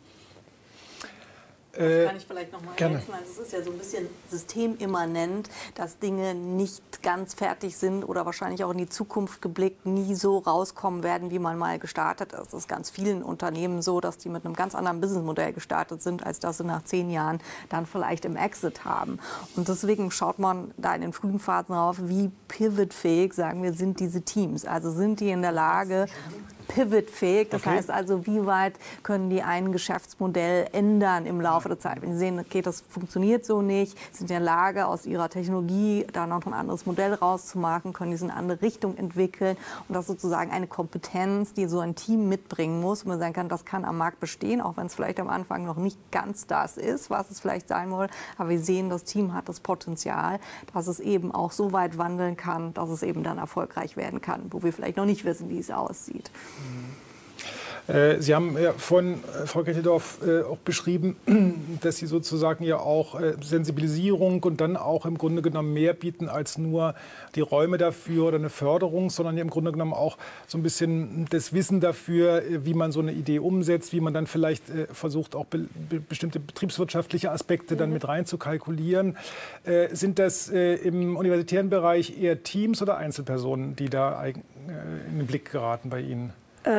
Das kann ich vielleicht noch mal ergänzen. Also es ist ja so ein bisschen systemimmanent, dass Dinge nicht ganz fertig sind oder wahrscheinlich auch in die Zukunft geblickt nie so rauskommen werden, wie man mal gestartet ist. Das ist ganz vielen Unternehmen so, dass die mit einem ganz anderen Businessmodell gestartet sind, als dass sie nach 10 Jahren dann vielleicht im Exit haben. Und deswegen schaut man da in den frühen Phasen drauf, wie pivotfähig, sagen wir, sind diese Teams. Also sind die in der Lage, pivotfähig, das heißt also, wie weit können die ein Geschäftsmodell ändern im Laufe der Zeit. Wenn sie sehen, okay, das funktioniert so nicht, sind in der Lage, aus ihrer Technologie da noch ein anderes Modell rauszumachen, können die es in eine andere Richtung entwickeln und das ist sozusagen eine Kompetenz, die so ein Team mitbringen muss, wo man sagen kann, das kann am Markt bestehen, auch wenn es vielleicht am Anfang noch nicht ganz das ist, was es vielleicht sein soll, aber wir sehen, das Team hat das Potenzial, dass es eben auch so weit wandeln kann, dass es eben dann erfolgreich werden kann, wo wir vielleicht noch nicht wissen, wie es aussieht. Sie haben ja vorhin, Frau Kretildorf, auch beschrieben, dass Sie sozusagen ja auch Sensibilisierung und dann auch im Grunde genommen mehr bieten als nur die Räume dafür oder eine Förderung, sondern ja im Grunde genommen auch so ein bisschen das Wissen dafür, wie man so eine Idee umsetzt, wie man dann vielleicht versucht, auch bestimmte betriebswirtschaftliche Aspekte dann mit rein zu kalkulieren. Sind das im universitären Bereich eher Teams oder Einzelpersonen, die da in den Blick geraten bei Ihnen?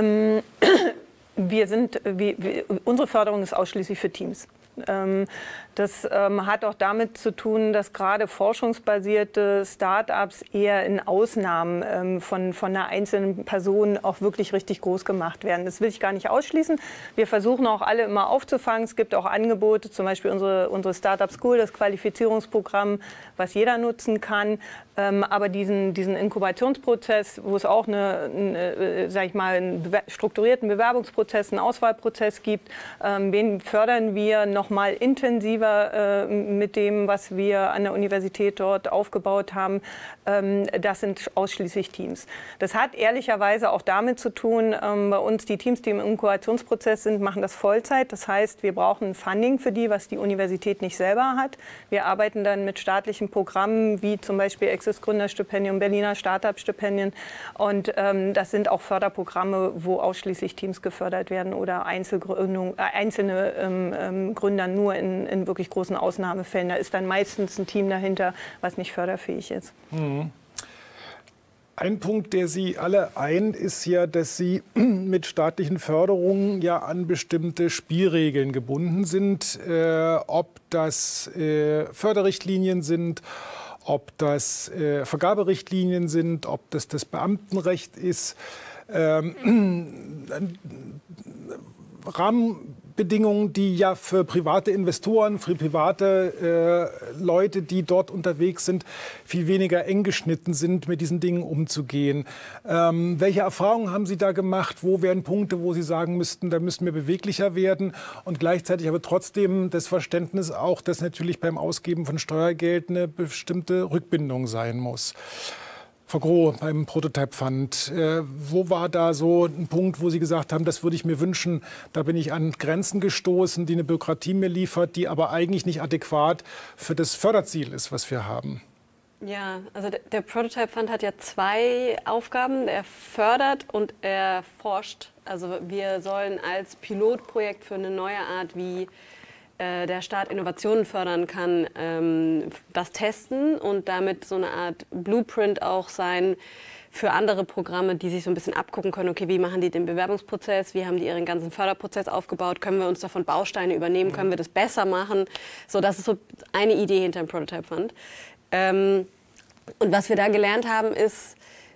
Unsere Förderung ist ausschließlich für Teams. Das hat auch damit zu tun, dass gerade forschungsbasierte Start-ups eher in Ausnahmen von einer einzelnen Person auch wirklich richtig groß gemacht werden. Das will ich gar nicht ausschließen. Wir versuchen auch alle immer aufzufangen. Es gibt auch Angebote, zum Beispiel unsere Startup School, das Qualifizierungsprogramm, was jeder nutzen kann. Aber diesen Inkubationsprozess, wo es auch einen strukturierten Bewerbungsprozess, einen Auswahlprozess gibt, den fördern wir noch mal intensiver mit dem, was wir an der Universität dort aufgebaut haben. Das sind ausschließlich Teams. Das hat ehrlicherweise auch damit zu tun, bei uns die Teams, die im Inkubationsprozess sind, machen das Vollzeit. Das heißt, wir brauchen Funding für die, was die Universität nicht selber hat. Wir arbeiten dann mit staatlichen Programmen, wie zum Beispiel Access Gründerstipendium, Berliner Startup-Stipendien. Und das sind auch Förderprogramme, wo ausschließlich Teams gefördert werden oder einzelne Gründer nur in wirklich großen Ausnahmefällen. Da ist dann meistens ein Team dahinter, was nicht förderfähig ist. Mhm. Ein Punkt, der Sie alle eint, ist ja, dass Sie mit staatlichen Förderungen ja an bestimmte Spielregeln gebunden sind. Ob das Förderrichtlinien sind, ob das Vergaberichtlinien sind, ob das Beamtenrecht ist. Rahmenbedingungen, die ja für private Investoren, für private Leute, die dort unterwegs sind, viel weniger eng geschnitten sind, mit diesen Dingen umzugehen. Welche Erfahrungen haben Sie da gemacht? Wo wären Punkte, wo Sie sagen müssten, da müssen wir beweglicher werden? Und gleichzeitig aber trotzdem das Verständnis auch, dass natürlich beim Ausgeben von Steuergeld eine bestimmte Rückbindung sein muss. Frau Groh, beim Prototype Fund, wo war da so ein Punkt, wo Sie gesagt haben, das würde ich mir wünschen, da bin ich an Grenzen gestoßen, die eine Bürokratie mir liefert, die aber eigentlich nicht adäquat für das Förderziel ist, was wir haben? Ja, also der Prototype Fund hat ja 2 Aufgaben. Er fördert und er forscht. Also wir sollen als Pilotprojekt für eine neue Art, wie der Staat Innovationen fördern kann, das testen und damit so eine Art Blueprint auch sein für andere Programme, die sich so ein bisschen abgucken können, okay, wie machen die den Bewerbungsprozess, wie haben die ihren ganzen Förderprozess aufgebaut, können wir uns davon Bausteine übernehmen, können wir das besser machen. So, das ist so eine Idee hinter dem Prototype Fund. Und was wir da gelernt haben, ist,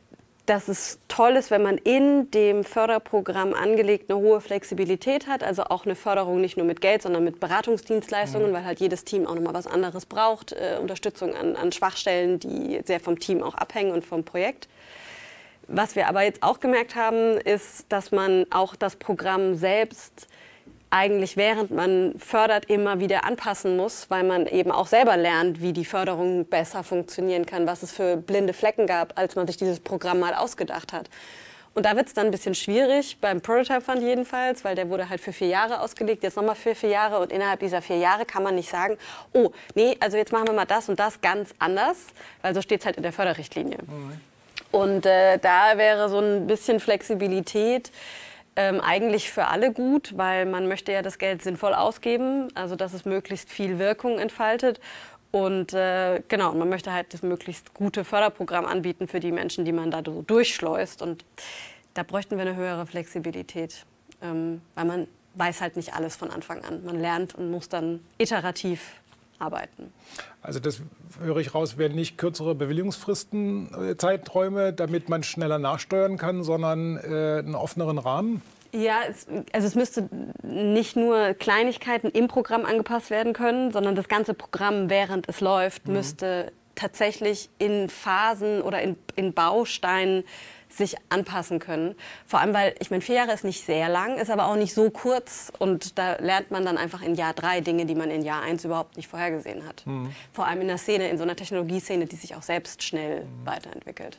dass es toll ist, wenn man in dem Förderprogramm angelegt eine hohe Flexibilität hat, also auch eine Förderung nicht nur mit Geld, sondern mit Beratungsdienstleistungen, weil halt jedes Team auch nochmal was anderes braucht, Unterstützung an Schwachstellen, die sehr vom Team auch abhängen und vom Projekt. Was wir aber jetzt auch gemerkt haben, ist, dass man auch das Programm selbst eigentlich, während man fördert, immer wieder anpassen muss, weil man eben auch selber lernt, wie die Förderung besser funktionieren kann, was es für blinde Flecken gab, als man sich dieses Programm mal ausgedacht hat. Und da wird es dann ein bisschen schwierig, beim Prototype Fund jedenfalls, weil der wurde halt für 4 Jahre ausgelegt, jetzt nochmal für 4 Jahre. Und innerhalb dieser 4 Jahre kann man nicht sagen, oh, nee, also jetzt machen wir mal das und das ganz anders, weil so steht es halt in der Förderrichtlinie. Und da wäre so ein bisschen Flexibilität eigentlich für alle gut, weil man möchte ja das Geld sinnvoll ausgeben, also dass es möglichst viel Wirkung entfaltet. Und genau, man möchte halt das möglichst gute Förderprogramm anbieten für die Menschen, die man da so durchschleust. Und da bräuchten wir eine höhere Flexibilität, weil man weiß halt nicht alles von Anfang an. Man lernt und muss dann iterativ arbeiten. Also das höre ich raus, werden nicht kürzere Bewilligungsfristen, Zeiträume, damit man schneller nachsteuern kann, sondern einen offeneren Rahmen? Ja, es müsste nicht nur Kleinigkeiten im Programm angepasst werden können, sondern das ganze Programm, während es läuft, müsste tatsächlich in Phasen oder in Bausteinen sich anpassen können. Vor allem, weil, ich meine, 4 Jahre ist nicht sehr lang, ist aber auch nicht so kurz. Und da lernt man dann einfach in Jahr 3 Dinge, die man in Jahr 1 überhaupt nicht vorhergesehen hat. Vor allem in der Szene, in so einer Technologieszene, die sich auch selbst schnell weiterentwickelt.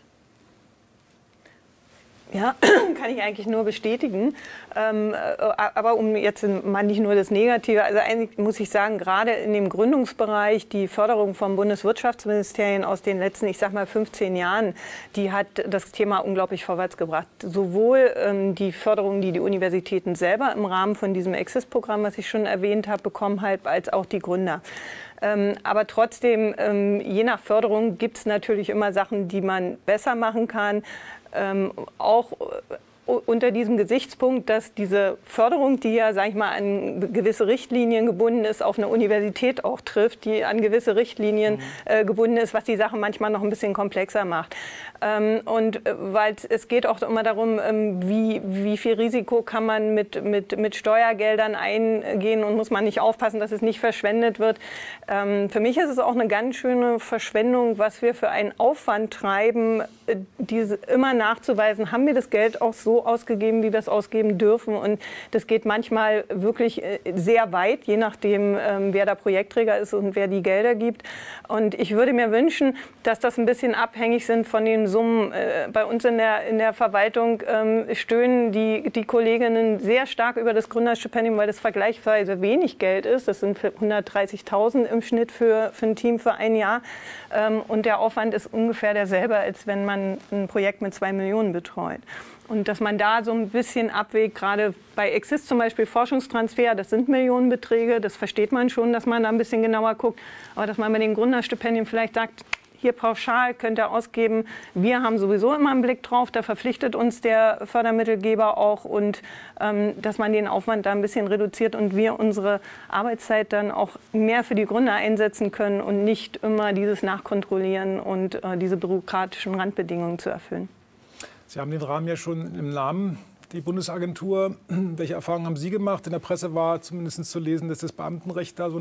Ja, kann ich eigentlich nur bestätigen. Aber um jetzt mal nicht nur das Negative, also eigentlich muss ich sagen, gerade in dem Gründungsbereich, die Förderung vom Bundeswirtschaftsministerium aus den letzten, ich sag mal 15 Jahren, die hat das Thema unglaublich vorwärts gebracht. Sowohl die Förderung, die die Universitäten selber im Rahmen von diesem Access-Programm, was ich schon erwähnt habe, bekommen halt, als auch die Gründer. Aber trotzdem, je nach Förderung gibt es natürlich immer Sachen, die man besser machen kann. Auch unter diesem Gesichtspunkt, dass diese Förderung, die ja, sag ich mal, an gewisse Richtlinien gebunden ist, auf eine Universität auch trifft, die an gewisse Richtlinien gebunden ist, was die Sache manchmal noch ein bisschen komplexer macht. Und weil es geht auch immer darum, wie viel Risiko kann man mit Steuergeldern eingehen und muss man nicht aufpassen, dass es nicht verschwendet wird. Für mich ist es auch eine ganz schöne Verschwendung, was wir für einen Aufwand treiben, diese immer nachzuweisen, haben wir das Geld auch so ausgegeben, wie wir es ausgeben dürfen. Und das geht manchmal wirklich sehr weit, je nachdem, wer der Projektträger ist und wer die Gelder gibt. Und ich würde mir wünschen, dass das ein bisschen abhängig sind von den Summen. Bei uns in der Verwaltung stöhnen die Kolleginnen sehr stark über das Gründerstipendium, weil das vergleichsweise wenig Geld ist. Das sind 130.000 im Schnitt für ein Team für ein Jahr. Und der Aufwand ist ungefähr derselbe, als wenn man ein Projekt mit 2 Millionen betreut. Und dass man da so ein bisschen abwägt, gerade bei Exist zum Beispiel Forschungstransfer, das sind Millionenbeträge, das versteht man schon, dass man da ein bisschen genauer guckt. Aber dass man bei den Gründerstipendien vielleicht sagt, hier pauschal könnt ihr ausgeben, wir haben sowieso immer einen Blick drauf, da verpflichtet uns der Fördermittelgeber auch und dass man den Aufwand da ein bisschen reduziert und wir unsere Arbeitszeit dann auch mehr für die Gründer einsetzen können und nicht immer dieses Nachkontrollieren und diese bürokratischen Randbedingungen zu erfüllen. Sie haben den Rahmen ja schon im Namen, die Bundesagentur. Welche Erfahrungen haben Sie gemacht? In der Presse war zumindest zu lesen, dass das Beamtenrecht da so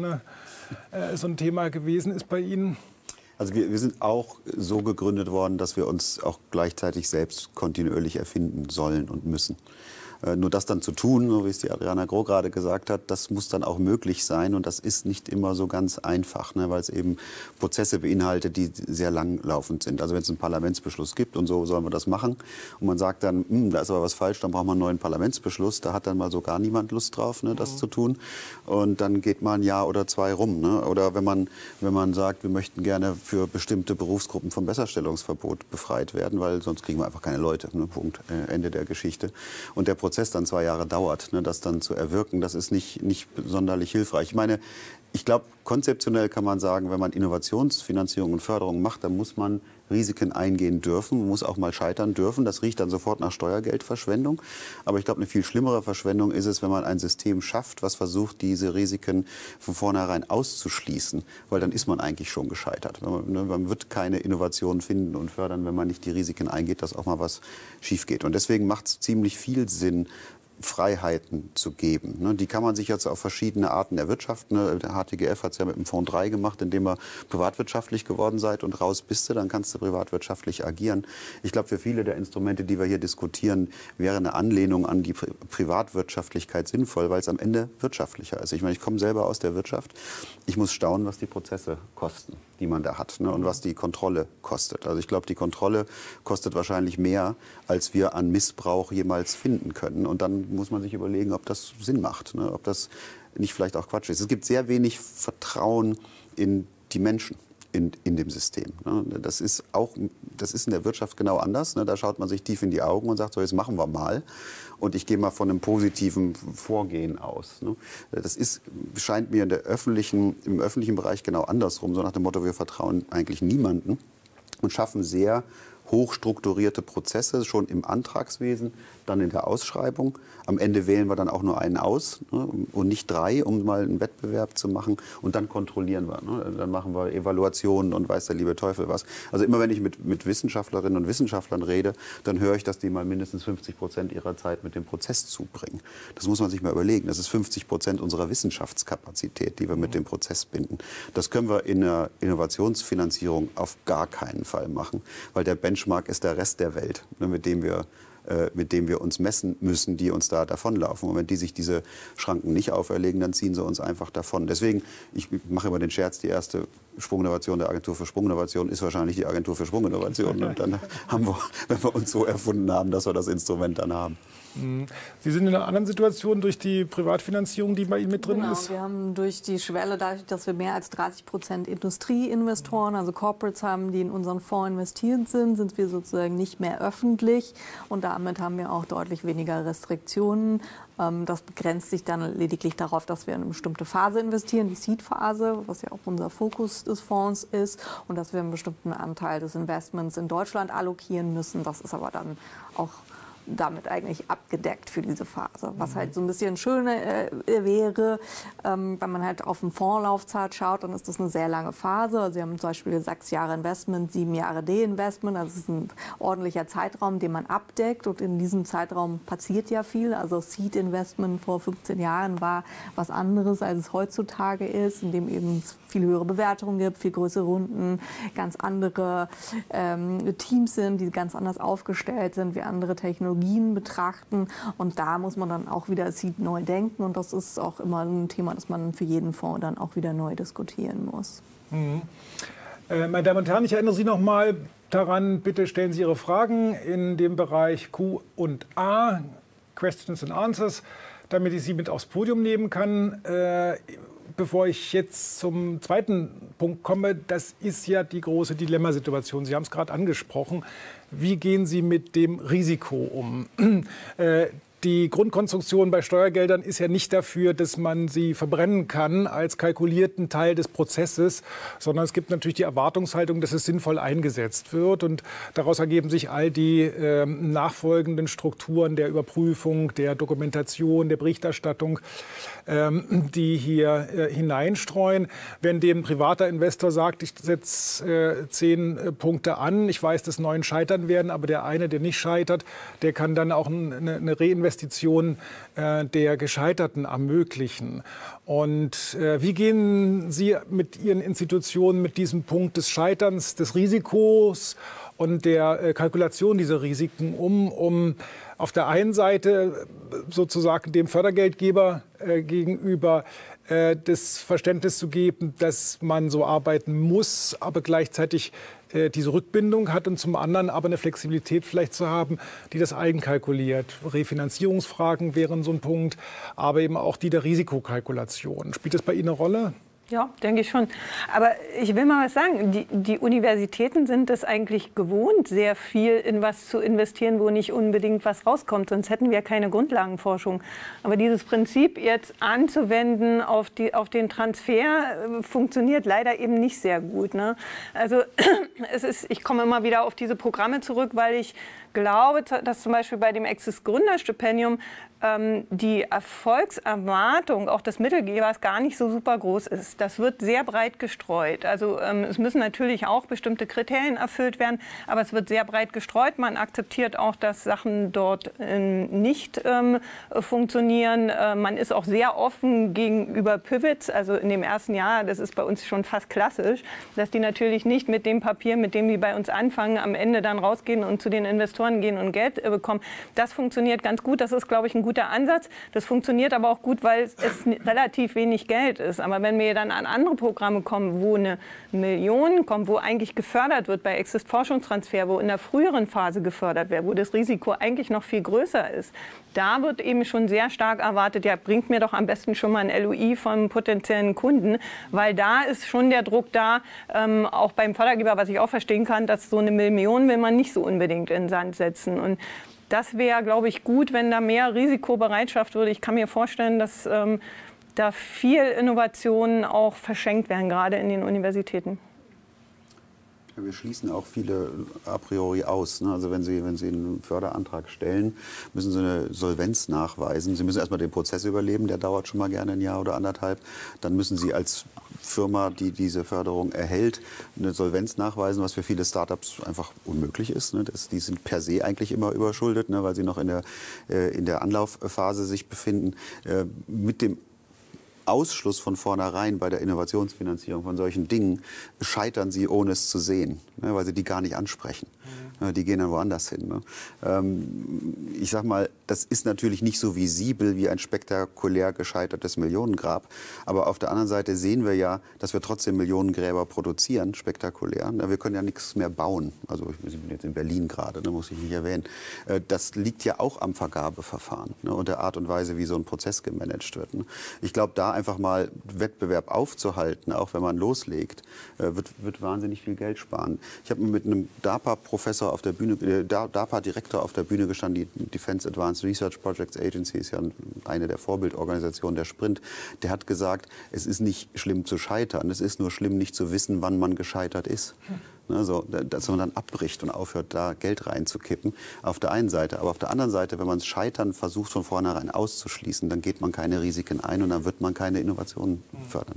ein Thema gewesen ist bei Ihnen. Also wir sind auch so gegründet worden, dass wir uns auch gleichzeitig selbst kontinuierlich erfinden sollen und müssen. Nur das dann zu tun, so wie es die Adriana Groh gerade gesagt hat, das muss dann auch möglich sein. Und das ist nicht immer so ganz einfach, ne, weil es eben Prozesse beinhaltet, die sehr langlaufend sind. Also wenn es einen Parlamentsbeschluss gibt und so sollen wir das machen und man sagt dann, da ist aber was falsch, dann brauchen wir einen neuen Parlamentsbeschluss. Da hat dann mal so gar niemand Lust drauf, ne, das zu tun. Und dann geht mal ein Jahr oder 2 rum. Ne? Oder wenn man sagt, wir möchten gerne für bestimmte Berufsgruppen vom Besserstellungsverbot befreit werden, weil sonst kriegen wir einfach keine Leute. Ne? Punkt, Ende der Geschichte. Und der Prozess dann 2 Jahre dauert, ne, das dann zu erwirken, das ist nicht sonderlich hilfreich. Ich glaube, konzeptionell kann man sagen, wenn man Innovationsfinanzierung und Förderung macht, dann muss man Risiken eingehen dürfen, man muss auch mal scheitern dürfen. Das riecht dann sofort nach Steuergeldverschwendung. Aber ich glaube, eine viel schlimmere Verschwendung ist es, wenn man ein System schafft, was versucht, diese Risiken von vornherein auszuschließen. Weil dann ist man eigentlich schon gescheitert. Man wird keine Innovationen finden und fördern, wenn man nicht die Risiken eingeht, dass auch mal was schief geht. Und deswegen macht es ziemlich viel Sinn, Freiheiten zu geben. Die kann man sich jetzt auf verschiedene Arten erwirtschaften. Der HTGF hat es ja mit dem Fonds 3 gemacht, indem ihr privatwirtschaftlich geworden seid und raus bist du, dann kannst du privatwirtschaftlich agieren. Ich glaube, für viele der Instrumente, die wir hier diskutieren, wäre eine Anlehnung an die Privatwirtschaftlichkeit sinnvoll, weil es am Ende wirtschaftlicher ist. Ich meine, ich komme selber aus der Wirtschaft. Ich muss staunen, was die Prozesse kosten, die man da hat, und was die Kontrolle kostet. Also ich glaube, die Kontrolle kostet wahrscheinlich mehr, als wir an Missbrauch jemals finden können. Und dann muss man sich überlegen, ob das Sinn macht, ob das nicht vielleicht auch Quatsch ist. Es gibt sehr wenig Vertrauen in die Menschen in dem System. Das ist in der Wirtschaft genau anders. Da schaut man sich tief in die Augen und sagt, so, jetzt machen wir mal. Und ich gehe mal von einem positiven Vorgehen aus. Das scheint mir im öffentlichen Bereich genau andersrum, so nach dem Motto, wir vertrauen eigentlich niemanden und schaffen sehr hochstrukturierte Prozesse, schon im Antragswesen, dann in der Ausschreibung. Am Ende wählen wir dann auch nur einen aus, und nicht 3, um mal einen Wettbewerb zu machen. Und dann kontrollieren wir. Dann machen wir Evaluationen und weiß der liebe Teufel was. Also immer wenn ich mit Wissenschaftlerinnen und Wissenschaftlern rede, dann höre ich, dass die mal mindestens 50% ihrer Zeit mit dem Prozess zubringen. Das muss man sich mal überlegen. Das ist 50% unserer Wissenschaftskapazität, die wir mit dem Prozess binden. Das können wir in der Innovationsfinanzierung auf gar keinen Fall machen, weil der Benchmark ist der Rest der Welt, mit dem wir uns messen müssen, die uns da davonlaufen. Und wenn die sich diese Schranken nicht auferlegen, dann ziehen sie uns einfach davon. Deswegen, ich mache immer den Scherz, die erste Sprunginnovation der Agentur für Sprunginnovation ist wahrscheinlich die Agentur für Sprunginnovation. Und dann haben wir, wenn wir uns so erfunden haben, dass wir das Instrument dann haben. Sie sind in einer anderen Situation durch die Privatfinanzierung, die bei Ihnen mit drin ist? Wir haben durch die Schwelle, dadurch, dass wir mehr als 30% Industrieinvestoren, also Corporates haben, die in unseren Fonds investiert sind wir sozusagen nicht mehr öffentlich. Und damit haben wir auch deutlich weniger Restriktionen. Das begrenzt sich dann lediglich darauf, dass wir in eine bestimmte Phase investieren, die Seed-Phase, was ja auch unser Fokus des Fonds ist. Und dass wir einen bestimmten Anteil des Investments in Deutschland allokieren müssen. Das ist aber dann auch damit eigentlich abgedeckt für diese Phase. Was halt so ein bisschen schöner wäre, wenn man halt auf den Fondslaufzeit schaut, dann ist das eine sehr lange Phase. Also wir haben zum Beispiel 6 Jahre Investment, 7 Jahre De-Investment. Also es ist ein ordentlicher Zeitraum, den man abdeckt. Und in diesem Zeitraum passiert ja viel. Also Seed-Investment vor 15 Jahren war was anderes, als es heutzutage ist, in dem eben viel höhere Bewertungen gibt, viel größere Runden, ganz andere Teams sind, die ganz anders aufgestellt sind, wie andere Technologien betrachten. Und da muss man dann auch wieder Seed neu denken. Und das ist auch immer ein Thema, das man für jeden Fonds dann auch wieder neu diskutieren muss. Meine Damen und Herren, ich erinnere Sie noch mal daran, bitte stellen Sie Ihre Fragen in dem Bereich Q&A, Questions and Answers, damit ich Sie mit aufs Podium nehmen kann. Bevor ich jetzt zum zweiten Punkt komme, das ist ja die große Dilemmasituation. Sie haben es gerade angesprochen. Wie gehen Sie mit dem Risiko um? Die Grundkonstruktion bei Steuergeldern ist ja nicht dafür, dass man sie verbrennen kann als kalkulierten Teil des Prozesses, sondern es gibt natürlich die Erwartungshaltung, dass es sinnvoll eingesetzt wird. Und daraus ergeben sich all die nachfolgenden Strukturen der Überprüfung, der Dokumentation, der Berichterstattung, die hier hineinstreuen. Wenn dem privater Investor sagt, ich setze 10 Punkte an, ich weiß, dass 9 scheitern werden, aber der eine, der nicht scheitert, der kann dann auch eine Reinvestition der Gescheiterten ermöglichen. Und wie gehen Sie mit Ihren Institutionen mit diesem Punkt des Scheiterns, des Risikos und der Kalkulation dieser Risiken um auf der einen Seite sozusagen dem Fördergeldgeber gegenüber das Verständnis zu geben, dass man so arbeiten muss, aber gleichzeitig diese Rückbindung hat und zum anderen aber eine Flexibilität vielleicht zu haben, die das eigenkalkuliert. Refinanzierungsfragen wären so ein Punkt, aber eben auch die der Risikokalkulation. Spielt das bei Ihnen eine Rolle? Ja, denke ich schon. Aber ich will mal was sagen. Die Universitäten sind es eigentlich gewohnt, sehr viel in was zu investieren, wo nicht unbedingt was rauskommt. Sonst hätten wir keine Grundlagenforschung. Aber dieses Prinzip jetzt anzuwenden auf den Transfer funktioniert leider eben nicht sehr gut. Ne? Also ich komme immer wieder auf diese Programme zurück, weil ich glaube, dass zum Beispiel bei dem Access Gründerstipendium die Erfolgserwartung auch des Mittelgebers gar nicht so super groß ist. Das wird sehr breit gestreut. Also es müssen natürlich auch bestimmte Kriterien erfüllt werden, aber es wird sehr breit gestreut. Man akzeptiert auch, dass Sachen dort nicht funktionieren. Man ist auch sehr offen gegenüber Pivots. Also in dem ersten Jahr, das ist bei uns schon fast klassisch, dass die natürlich nicht mit dem Papier, mit dem die bei uns anfangen, am Ende dann rausgehen und zu den Investoren gehen und Geld bekommen. Das funktioniert ganz gut. Das ist, glaube ich, ein guter Ansatz. Das funktioniert aber auch gut, weil es relativ wenig Geld ist. Aber wenn wir dann an andere Programme kommen, wo eine Million kommt, wo eigentlich gefördert wird bei Exist-Forschungstransfer, wo in der früheren Phase gefördert wird, wo das Risiko eigentlich noch viel größer ist, da wird eben schon sehr stark erwartet, ja, bringt mir doch am besten schon mal ein LOI vom potenziellen Kunden, weil da ist schon der Druck da, auch beim Fördergeber, was ich auch verstehen kann, dass so eine Million will man nicht so unbedingt in den Sand setzen. Und das wäre, glaube ich, gut, wenn da mehr Risikobereitschaft würde. Ich kann mir vorstellen, dass da viel Innovationen auch verschenkt werden, gerade in den Universitäten. Wir schließen auch viele a priori aus. Ne? Also wenn Sie einen Förderantrag stellen, müssen Sie eine Solvenz nachweisen. Sie müssen erstmal den Prozess überleben, der dauert schon mal gerne ein Jahr oder anderthalb. Dann müssen Sie als Firma, die diese Förderung erhält, eine Solvenz nachweisen, was für viele Startups einfach unmöglich ist. Ne? Die sind per se eigentlich immer überschuldet, ne? Weil sie noch in der Anlaufphase sich befinden. Mit dem Ausschluss von vornherein bei der Innovationsfinanzierung von solchen Dingen scheitern sie, ohne es zu sehen, ne, weil sie die gar nicht ansprechen. Die gehen dann woanders hin. Ne. Ich sag mal, das ist natürlich nicht so visibel wie ein spektakulär gescheitertes Millionengrab. Aber auf der anderen Seite sehen wir ja, dass wir trotzdem Millionengräber produzieren, spektakulär. Wir können ja nichts mehr bauen. Also ich bin jetzt in Berlin gerade, ne, muss ich nicht erwähnen. Das liegt ja auch am Vergabeverfahren, ne, und der Art und Weise, wie so ein Prozess gemanagt wird. Ne. Ich glaube, da einfach mal Wettbewerb aufzuhalten, auch wenn man loslegt, wird wahnsinnig viel Geld sparen. Ich habe mit einem DARPA-Professor auf der Bühne, DARPA-Direktor auf der Bühne gestanden. Die Defense Advanced Research Projects Agency ist ja eine der Vorbildorganisationen der Sprint. Der hat gesagt, es ist nicht schlimm zu scheitern, es ist nur schlimm, nicht zu wissen, wann man gescheitert ist. Also, dass man dann abbricht und aufhört, da Geld reinzukippen, auf der einen Seite. Aber auf der anderen Seite, wenn man das Scheitern versucht, von vornherein auszuschließen, dann geht man keine Risiken ein und dann wird man keine Innovationen fördern.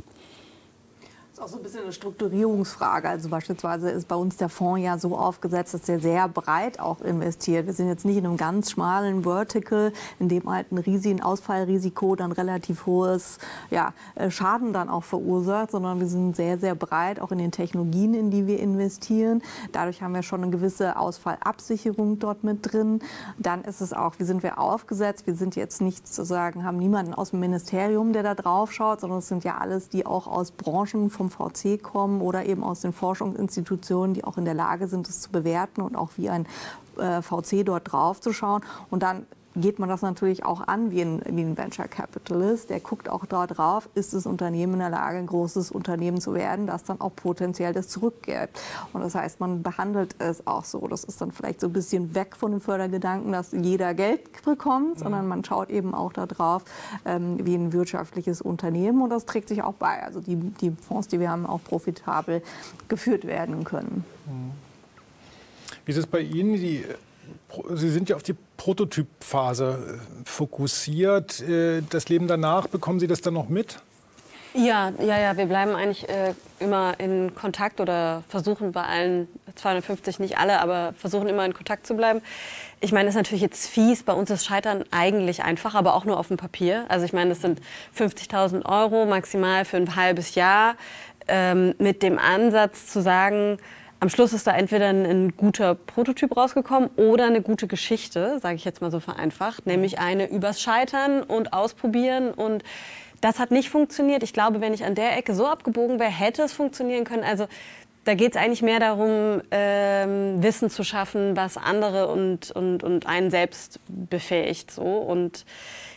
Das ist auch so ein bisschen eine Strukturierungsfrage. Also beispielsweise ist bei uns der Fonds ja so aufgesetzt, dass er sehr breit auch investiert. Wir sind jetzt nicht in einem ganz schmalen Vertical, in dem halt ein riesiges Ausfallrisiko dann relativ hohes Schaden dann auch verursacht, sondern wir sind sehr, sehr breit auch in den Technologien, in die wir investieren. Dadurch haben wir schon eine gewisse Ausfallabsicherung dort mit drin. Dann ist es auch, wie sind wir aufgesetzt? Wir sind jetzt nicht sozusagen, haben niemanden aus dem Ministerium, der da drauf schaut, sondern es sind ja alles, die auch aus Branchen vom VC kommen oder eben aus den Forschungsinstitutionen, die auch in der Lage sind, es zu bewerten und auch wie ein VC dort drauf zu schauen. Und dann geht man das natürlich auch an wie ein Venture Capitalist. Der guckt auch da drauf, ist das Unternehmen in der Lage, ein großes Unternehmen zu werden, das dann auch potenziell das zurückgibt. Und das heißt, man behandelt es auch so. Das ist dann vielleicht so ein bisschen weg von dem Fördergedanken, dass jeder Geld bekommt, sondern man schaut eben auch da drauf, wie ein wirtschaftliches Unternehmen. Und das trägt sich auch bei. Also die Fonds, die wir haben, auch profitabel geführt werden können. Wie ist es bei Ihnen? Sie sind ja auf die Prototypphase fokussiert. Das Leben danach, bekommen Sie das dann noch mit? Ja, wir bleiben eigentlich immer in Kontakt oder versuchen bei allen 250, nicht alle, aber versuchen immer in Kontakt zu bleiben. Ich meine, das ist natürlich jetzt fies. Bei uns ist Scheitern eigentlich einfach, aber auch nur auf dem Papier. Also ich meine, das sind 50.000 € maximal für ein halbes Jahr mit dem Ansatz zu sagen, am Schluss ist da entweder ein guter Prototyp rausgekommen oder eine gute Geschichte, sage ich jetzt mal so vereinfacht, nämlich eine übers Scheitern und Ausprobieren. Und das hat nicht funktioniert. Ich glaube, wenn ich an der Ecke so abgebogen wäre, hätte es funktionieren können. Also da geht es eigentlich mehr darum, Wissen zu schaffen, was andere und einen selbst befähigt. So. Und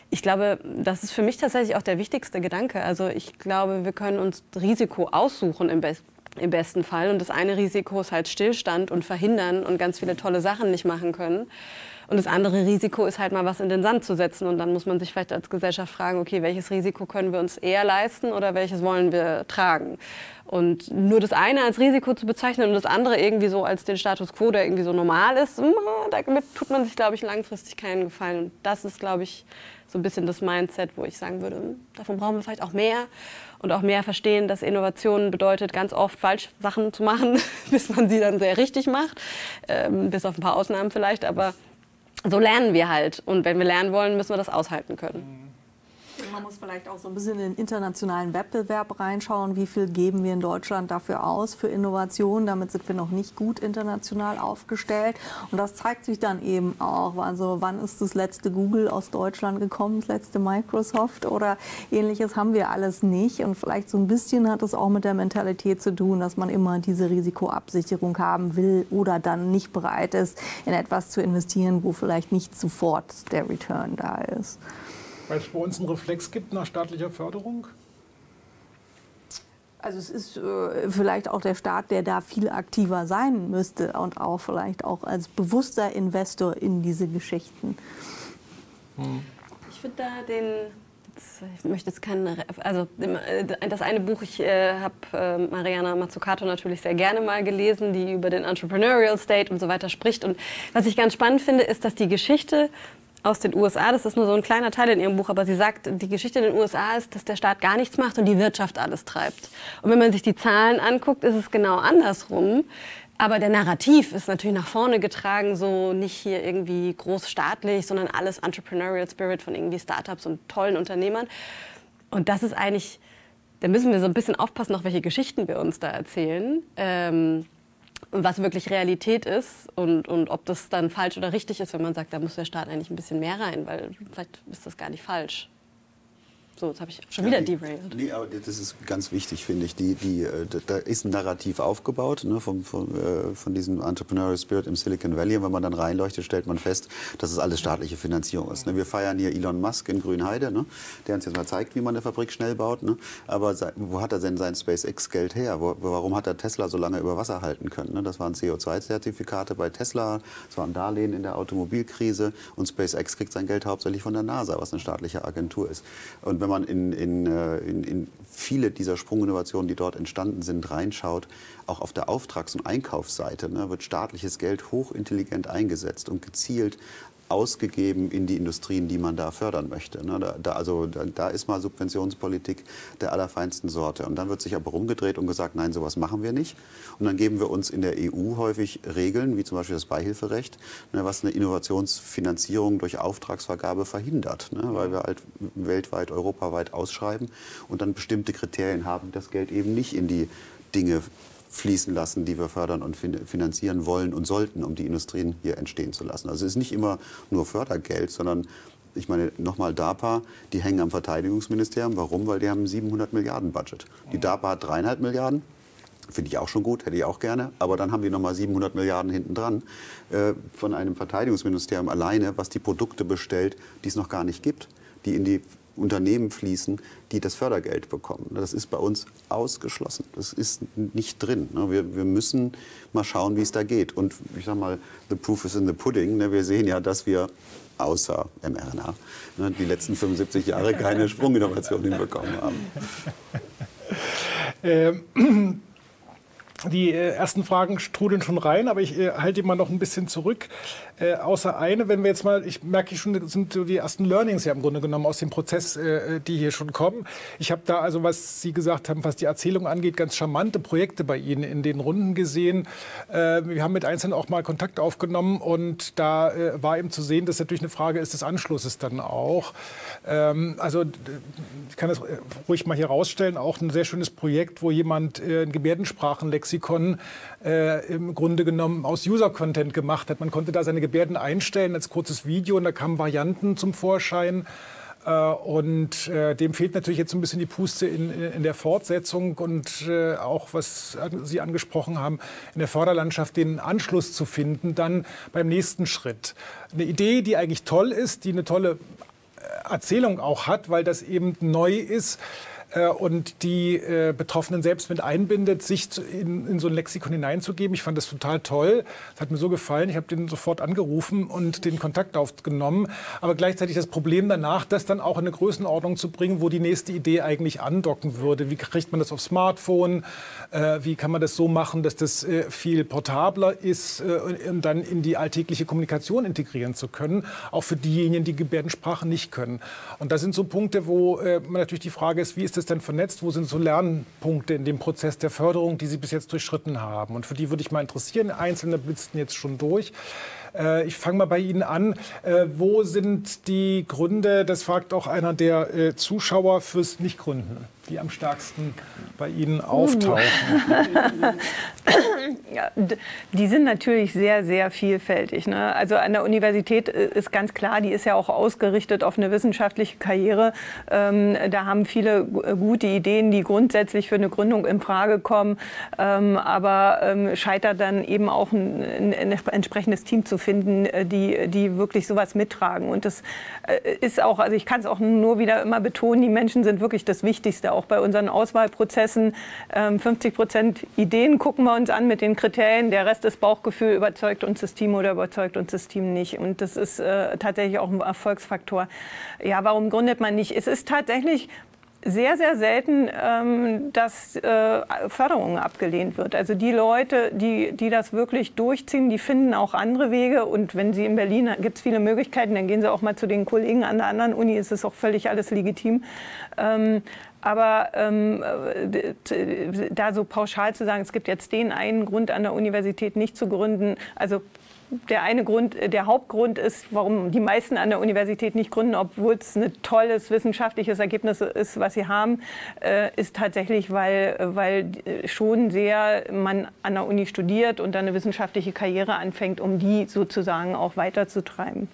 Ich glaube, das ist für mich tatsächlich auch der wichtigste Gedanke. Also ich glaube, wir können uns Risiko aussuchen im besten Fall. Und das eine Risiko ist halt Stillstand und Verhindern und ganz viele tolle Sachen nicht machen können. Und das andere Risiko ist halt mal was in den Sand zu setzen. Und dann muss man sich vielleicht als Gesellschaft fragen, okay, welches Risiko können wir uns eher leisten oder welches wollen wir tragen? Und nur das eine als Risiko zu bezeichnen und das andere irgendwie so als den Status quo, der irgendwie so normal ist, damit tut man sich, glaube ich, langfristig keinen Gefallen. Und das ist, glaube ich, so ein bisschen das Mindset, wo ich sagen würde, davon brauchen wir vielleicht auch mehr. Und auch mehr verstehen, dass Innovation bedeutet, ganz oft falsch Sachen zu machen, bis man sie dann sehr richtig macht. Bis auf ein paar Ausnahmen vielleicht, aber so lernen wir halt. Und wenn wir lernen wollen, müssen wir das aushalten können. Man muss vielleicht auch so ein bisschen in den internationalen Wettbewerb reinschauen. Wie viel geben wir in Deutschland dafür aus, für Innovation? Damit sind wir noch nicht gut international aufgestellt. Und das zeigt sich dann eben auch. Also wann ist das letzte Google aus Deutschland gekommen, das letzte Microsoft oder Ähnliches haben wir alles nicht. Und vielleicht so ein bisschen hat es auch mit der Mentalität zu tun, dass man immer diese Risikoabsicherung haben will oder dann nicht bereit ist, in etwas zu investieren, wo vielleicht nicht sofort der Return da ist. Weil es bei uns einen Reflex gibt nach staatlicher Förderung? Also es ist vielleicht auch der Staat, der da viel aktiver sein müsste und auch vielleicht auch als bewusster Investor in diese Geschichten. Ich finde da ich möchte jetzt keine, also das eine Buch, ich habe Mariana Mazzucato natürlich sehr gerne mal gelesen, die über den Entrepreneurial State und so weiter spricht. Und was ich ganz spannend finde, ist, dass die Geschichte aus den USA, das ist nur so ein kleiner Teil in ihrem Buch, aber sie sagt, die Geschichte in den USA ist, dass der Staat gar nichts macht und die Wirtschaft alles treibt. Und wenn man sich die Zahlen anguckt, ist es genau andersrum. Aber der Narrativ ist natürlich nach vorne getragen, so nicht hier irgendwie großstaatlich, sondern alles Entrepreneurial Spirit von irgendwie Startups und tollen Unternehmern. Und das ist eigentlich, da müssen wir so ein bisschen aufpassen, auf welche Geschichten wir uns da erzählen. Und was wirklich Realität ist und ob das dann falsch oder richtig ist, wenn man sagt, da muss der Staat eigentlich ein bisschen mehr rein, weil vielleicht ist das gar nicht falsch. So, jetzt habe ich schon wieder derailed. Nee, aber das ist ganz wichtig, finde ich. Da ist ein Narrativ aufgebaut, ne, von diesem Entrepreneurial Spirit im Silicon Valley. Und wenn man dann reinleuchtet, stellt man fest, dass es alles staatliche Finanzierung ist. Ne. Wir feiern hier Elon Musk in Grünheide, ne, der uns jetzt mal zeigt, wie man eine Fabrik schnell baut. Ne. Aber wo hat er denn sein SpaceX-Geld her? Warum hat er Tesla so lange über Wasser halten können? Ne? Das waren CO2-Zertifikate bei Tesla, das waren Darlehen in der Automobilkrise. Und SpaceX kriegt sein Geld hauptsächlich von der NASA, was eine staatliche Agentur ist. Und wenn man in viele dieser Sprunginnovationen, die dort entstanden sind, reinschaut, auch auf der Auftrags- und Einkaufsseite, ne, wird staatliches Geld hochintelligent eingesetzt und gezielt ausgegeben in die Industrien, die man da fördern möchte. Ne? Da ist mal Subventionspolitik der allerfeinsten Sorte. Und dann wird sich aber rumgedreht und gesagt, nein, sowas machen wir nicht. Und dann geben wir uns in der EU häufig Regeln, wie zum Beispiel das Beihilferecht, ne, was eine Innovationsfinanzierung durch Auftragsvergabe verhindert. Ne? Weil wir halt weltweit, europaweit ausschreiben und dann bestimmte Kriterien haben, das Geld eben nicht in die Dinge fließen lassen, die wir fördern und finanzieren wollen und sollten, um die Industrien hier entstehen zu lassen. Also es ist nicht immer nur Fördergeld, sondern ich meine, nochmal DARPA, die hängen am Verteidigungsministerium. Warum? Weil die haben ein 700 Milliarden Budget. Die DARPA hat 3,5 Milliarden. Finde ich auch schon gut, hätte ich auch gerne. Aber dann haben die nochmal 700 Milliarden hinten dran von einem Verteidigungsministerium alleine, was die Produkte bestellt, die es noch gar nicht gibt, die in die Unternehmen fließen, die das Fördergeld bekommen. Das ist bei uns ausgeschlossen. Das ist nicht drin. Wir müssen mal schauen, wie es da geht. Und ich sage mal, the proof is in the pudding. Wir sehen ja, dass wir außer mRNA die letzten 75 Jahre keine Sprunginnovation hinbekommen haben. Die ersten Fragen strudeln schon rein, aber ich halte immer noch ein bisschen zurück. Außer eine, wenn wir jetzt mal, ich merke schon, das sind so die ersten Learnings ja im Grunde genommen aus dem Prozess, die hier schon kommen. Ich habe da also, was Sie gesagt haben, was die Erzählung angeht, ganz charmante Projekte bei Ihnen in den Runden gesehen. Wir haben mit Einzelnen auch mal Kontakt aufgenommen und da war eben zu sehen, dass natürlich eine Frage ist des Anschlusses dann auch. Also ich kann das ruhig mal hier rausstellen, auch ein sehr schönes Projekt, wo jemand ein Gebärdensprachenlexikon im Grunde genommen aus User-Content gemacht hat. Man konnte da seine Gebärden einstellen als kurzes Video und da kamen Varianten zum Vorschein. Und dem fehlt natürlich jetzt so ein bisschen die Puste in der Fortsetzung und auch, was Sie angesprochen haben, in der Förderlandschaft den Anschluss zu finden, dann beim nächsten Schritt. Eine Idee, die eigentlich toll ist, die eine tolle Erzählung auch hat, weil das eben neu ist und die Betroffenen selbst mit einbindet, sich in so ein Lexikon hineinzugeben. Ich fand das total toll. Das hat mir so gefallen. Ich habe den sofort angerufen und den Kontakt aufgenommen. Aber gleichzeitig das Problem danach, das dann auch in eine Größenordnung zu bringen, wo die nächste Idee eigentlich andocken würde. Wie kriegt man das aufs Smartphone? Wie kann man das so machen, dass das viel portabler ist und dann in die alltägliche Kommunikation integrieren zu können, auch für diejenigen, die Gebärdensprache nicht können. Und das sind so Punkte, wo natürlich die Frage ist, wie ist das denn vernetzt? Wo sind so Lernpunkte in dem Prozess der Förderung, die Sie bis jetzt durchschritten haben? Und für die würde ich mal interessieren. Einzelne blitzten jetzt schon durch. Ich fange mal bei Ihnen an. Wo sind die Gründe, das fragt auch einer der Zuschauer, fürs Nichtgründen, die am stärksten bei Ihnen auftauchen? Ja, die sind natürlich sehr, sehr vielfältig. Ne? Also an der Universität ist ganz klar, die ist ja auch ausgerichtet auf eine wissenschaftliche Karriere. Da haben viele gute Ideen, die grundsätzlich für eine Gründung in Frage kommen, aber scheitert dann eben auch ein entsprechendes Team zu finden, die wirklich sowas mittragen. Und das ist auch, also ich kann es auch nur wieder immer betonen, die Menschen sind wirklich das Wichtigste, auch bei unseren Auswahlprozessen. 50% Ideen gucken wir uns an mit den Kriterien, der Rest ist Bauchgefühl, überzeugt uns das Team oder überzeugt uns das Team nicht. Und das ist tatsächlich auch ein Erfolgsfaktor. Ja, warum gründet man nicht? Es ist tatsächlich sehr, sehr selten, dass Förderung abgelehnt wird. Also die Leute, die das wirklich durchziehen, die finden auch andere Wege. Und wenn sie in Berlin, gibt es viele Möglichkeiten, dann gehen sie auch mal zu den Kollegen an der anderen Uni, ist es auch völlig alles legitim. Aber da so pauschal zu sagen, es gibt jetzt den einen Grund an der Universität nicht zu gründen, also der eine Grund, der Hauptgrund ist, warum die meisten an der Universität nicht gründen, obwohl es ein tolles wissenschaftliches Ergebnis ist, was sie haben, ist tatsächlich, weil schon sehr man an der Uni studiert und dann eine wissenschaftliche Karriere anfängt, um die sozusagen auch weiterzutreiben.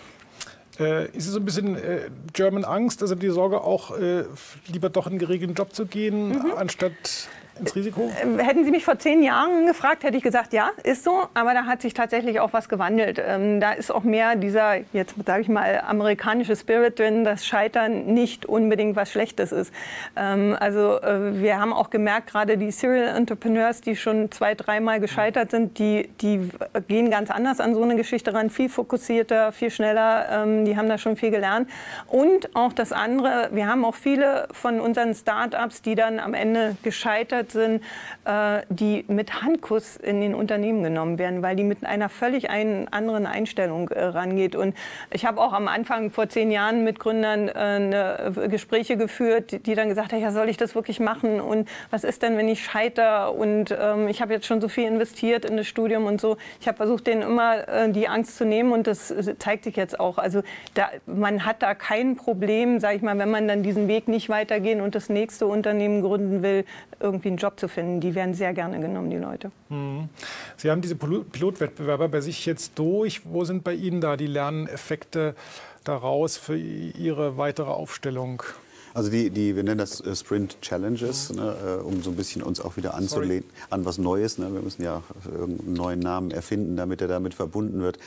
Ist es so ein bisschen German Angst, also die Sorge auch, lieber doch in einen geregelten Job zu gehen, anstatt ins Risiko? Hätten Sie mich vor 10 Jahren gefragt, hätte ich gesagt, ja, ist so. Aber da hat sich tatsächlich auch was gewandelt. Da ist auch mehr dieser, jetzt sage ich mal, amerikanische Spirit drin, dass Scheitern nicht unbedingt was Schlechtes ist. Also wir haben auch gemerkt, gerade die Serial Entrepreneurs, die schon 2-, 3-mal gescheitert sind, die gehen ganz anders an so eine Geschichte ran, viel fokussierter, viel schneller. Die haben da schon viel gelernt. Und auch das andere, wir haben auch viele von unseren Start-ups, die dann am Ende gescheitert sind, die mit Handkuss in den Unternehmen genommen werden, weil die mit einer völlig anderen Einstellung rangeht. Und ich habe auch am Anfang vor 10 Jahren mit Gründern Gespräche geführt, die dann gesagt haben, ja, soll ich das wirklich machen? Und was ist denn, wenn ich scheitere? Und ich habe jetzt schon so viel investiert in das Studium und so. Ich habe versucht, denen immer die Angst zu nehmen und das zeigt sich jetzt auch. Also man hat da kein Problem, sage ich mal, wenn man dann diesen Weg nicht weitergehen und das nächste Unternehmen gründen will, irgendwie einen Job zu finden. Die werden sehr gerne genommen, die Leute. Sie haben diese Pilotwettbewerber bei sich jetzt durch. Wo sind bei Ihnen da die Lerneffekte daraus für Ihre weitere Aufstellung? Also wir nennen das Sprint Challenges, ne, um so ein bisschen uns auch wieder anzulehnen an was Neues. Ne. Wir müssen ja irgendeinen neuen Namen erfinden, damit er damit verbunden wird.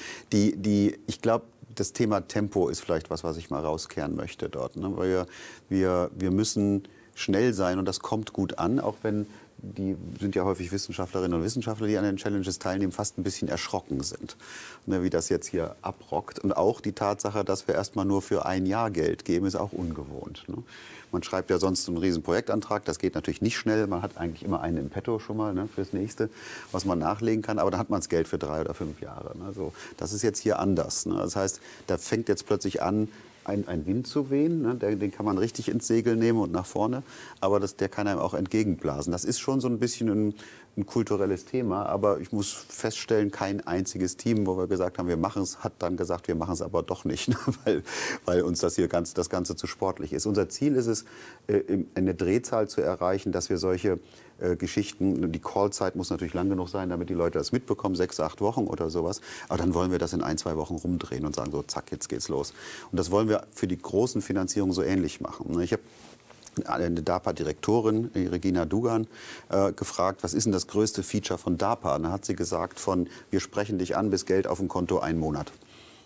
Ich glaube, das Thema Tempo ist vielleicht was ich mal rauskehren möchte dort. Ne, weil wir müssen schnell sein und das kommt gut an, auch wenn die sind ja häufig Wissenschaftlerinnen und Wissenschaftler, die an den Challenges teilnehmen, fast ein bisschen erschrocken sind, ne, wie das jetzt hier abrockt. Und auch die Tatsache, dass wir erstmal nur für ein Jahr Geld geben, ist auch ungewohnt. Ne. Man schreibt ja sonst einen riesen Projektantrag, das geht natürlich nicht schnell. Man hat eigentlich immer einen im Petto schon mal, ne, fürs nächste, was man nachlegen kann. Aber dann hat man das Geld für 3 oder 5 Jahre. Ne. So, das ist jetzt hier anders. Ne. Das heißt, da fängt jetzt plötzlich an, ein Wind zu wehen, ne? Den kann man richtig ins Segel nehmen und nach vorne, aber der kann einem auch entgegenblasen. Das ist schon so ein bisschen ein kulturelles Thema, aber ich muss feststellen, kein einziges Team, wo wir gesagt haben, wir machen es, hat dann gesagt, wir machen es aber doch nicht, ne? weil uns das Ganze zu sportlich ist. Unser Ziel ist es, eine Drehzahl zu erreichen, dass wir solche Geschichten, die Callzeit muss natürlich lang genug sein, damit die Leute das mitbekommen, 6, 8 Wochen oder sowas. Aber dann wollen wir das in 1, 2 Wochen rumdrehen und sagen so, zack, jetzt geht's los. Und das wollen wir für die großen Finanzierungen so ähnlich machen. Ich habe eine DARPA-Direktorin, Regina Dugan, gefragt, was ist denn das größte Feature von DARPA? Und dann hat sie gesagt, wir sprechen dich an, bis Geld auf dem Konto 1 Monat.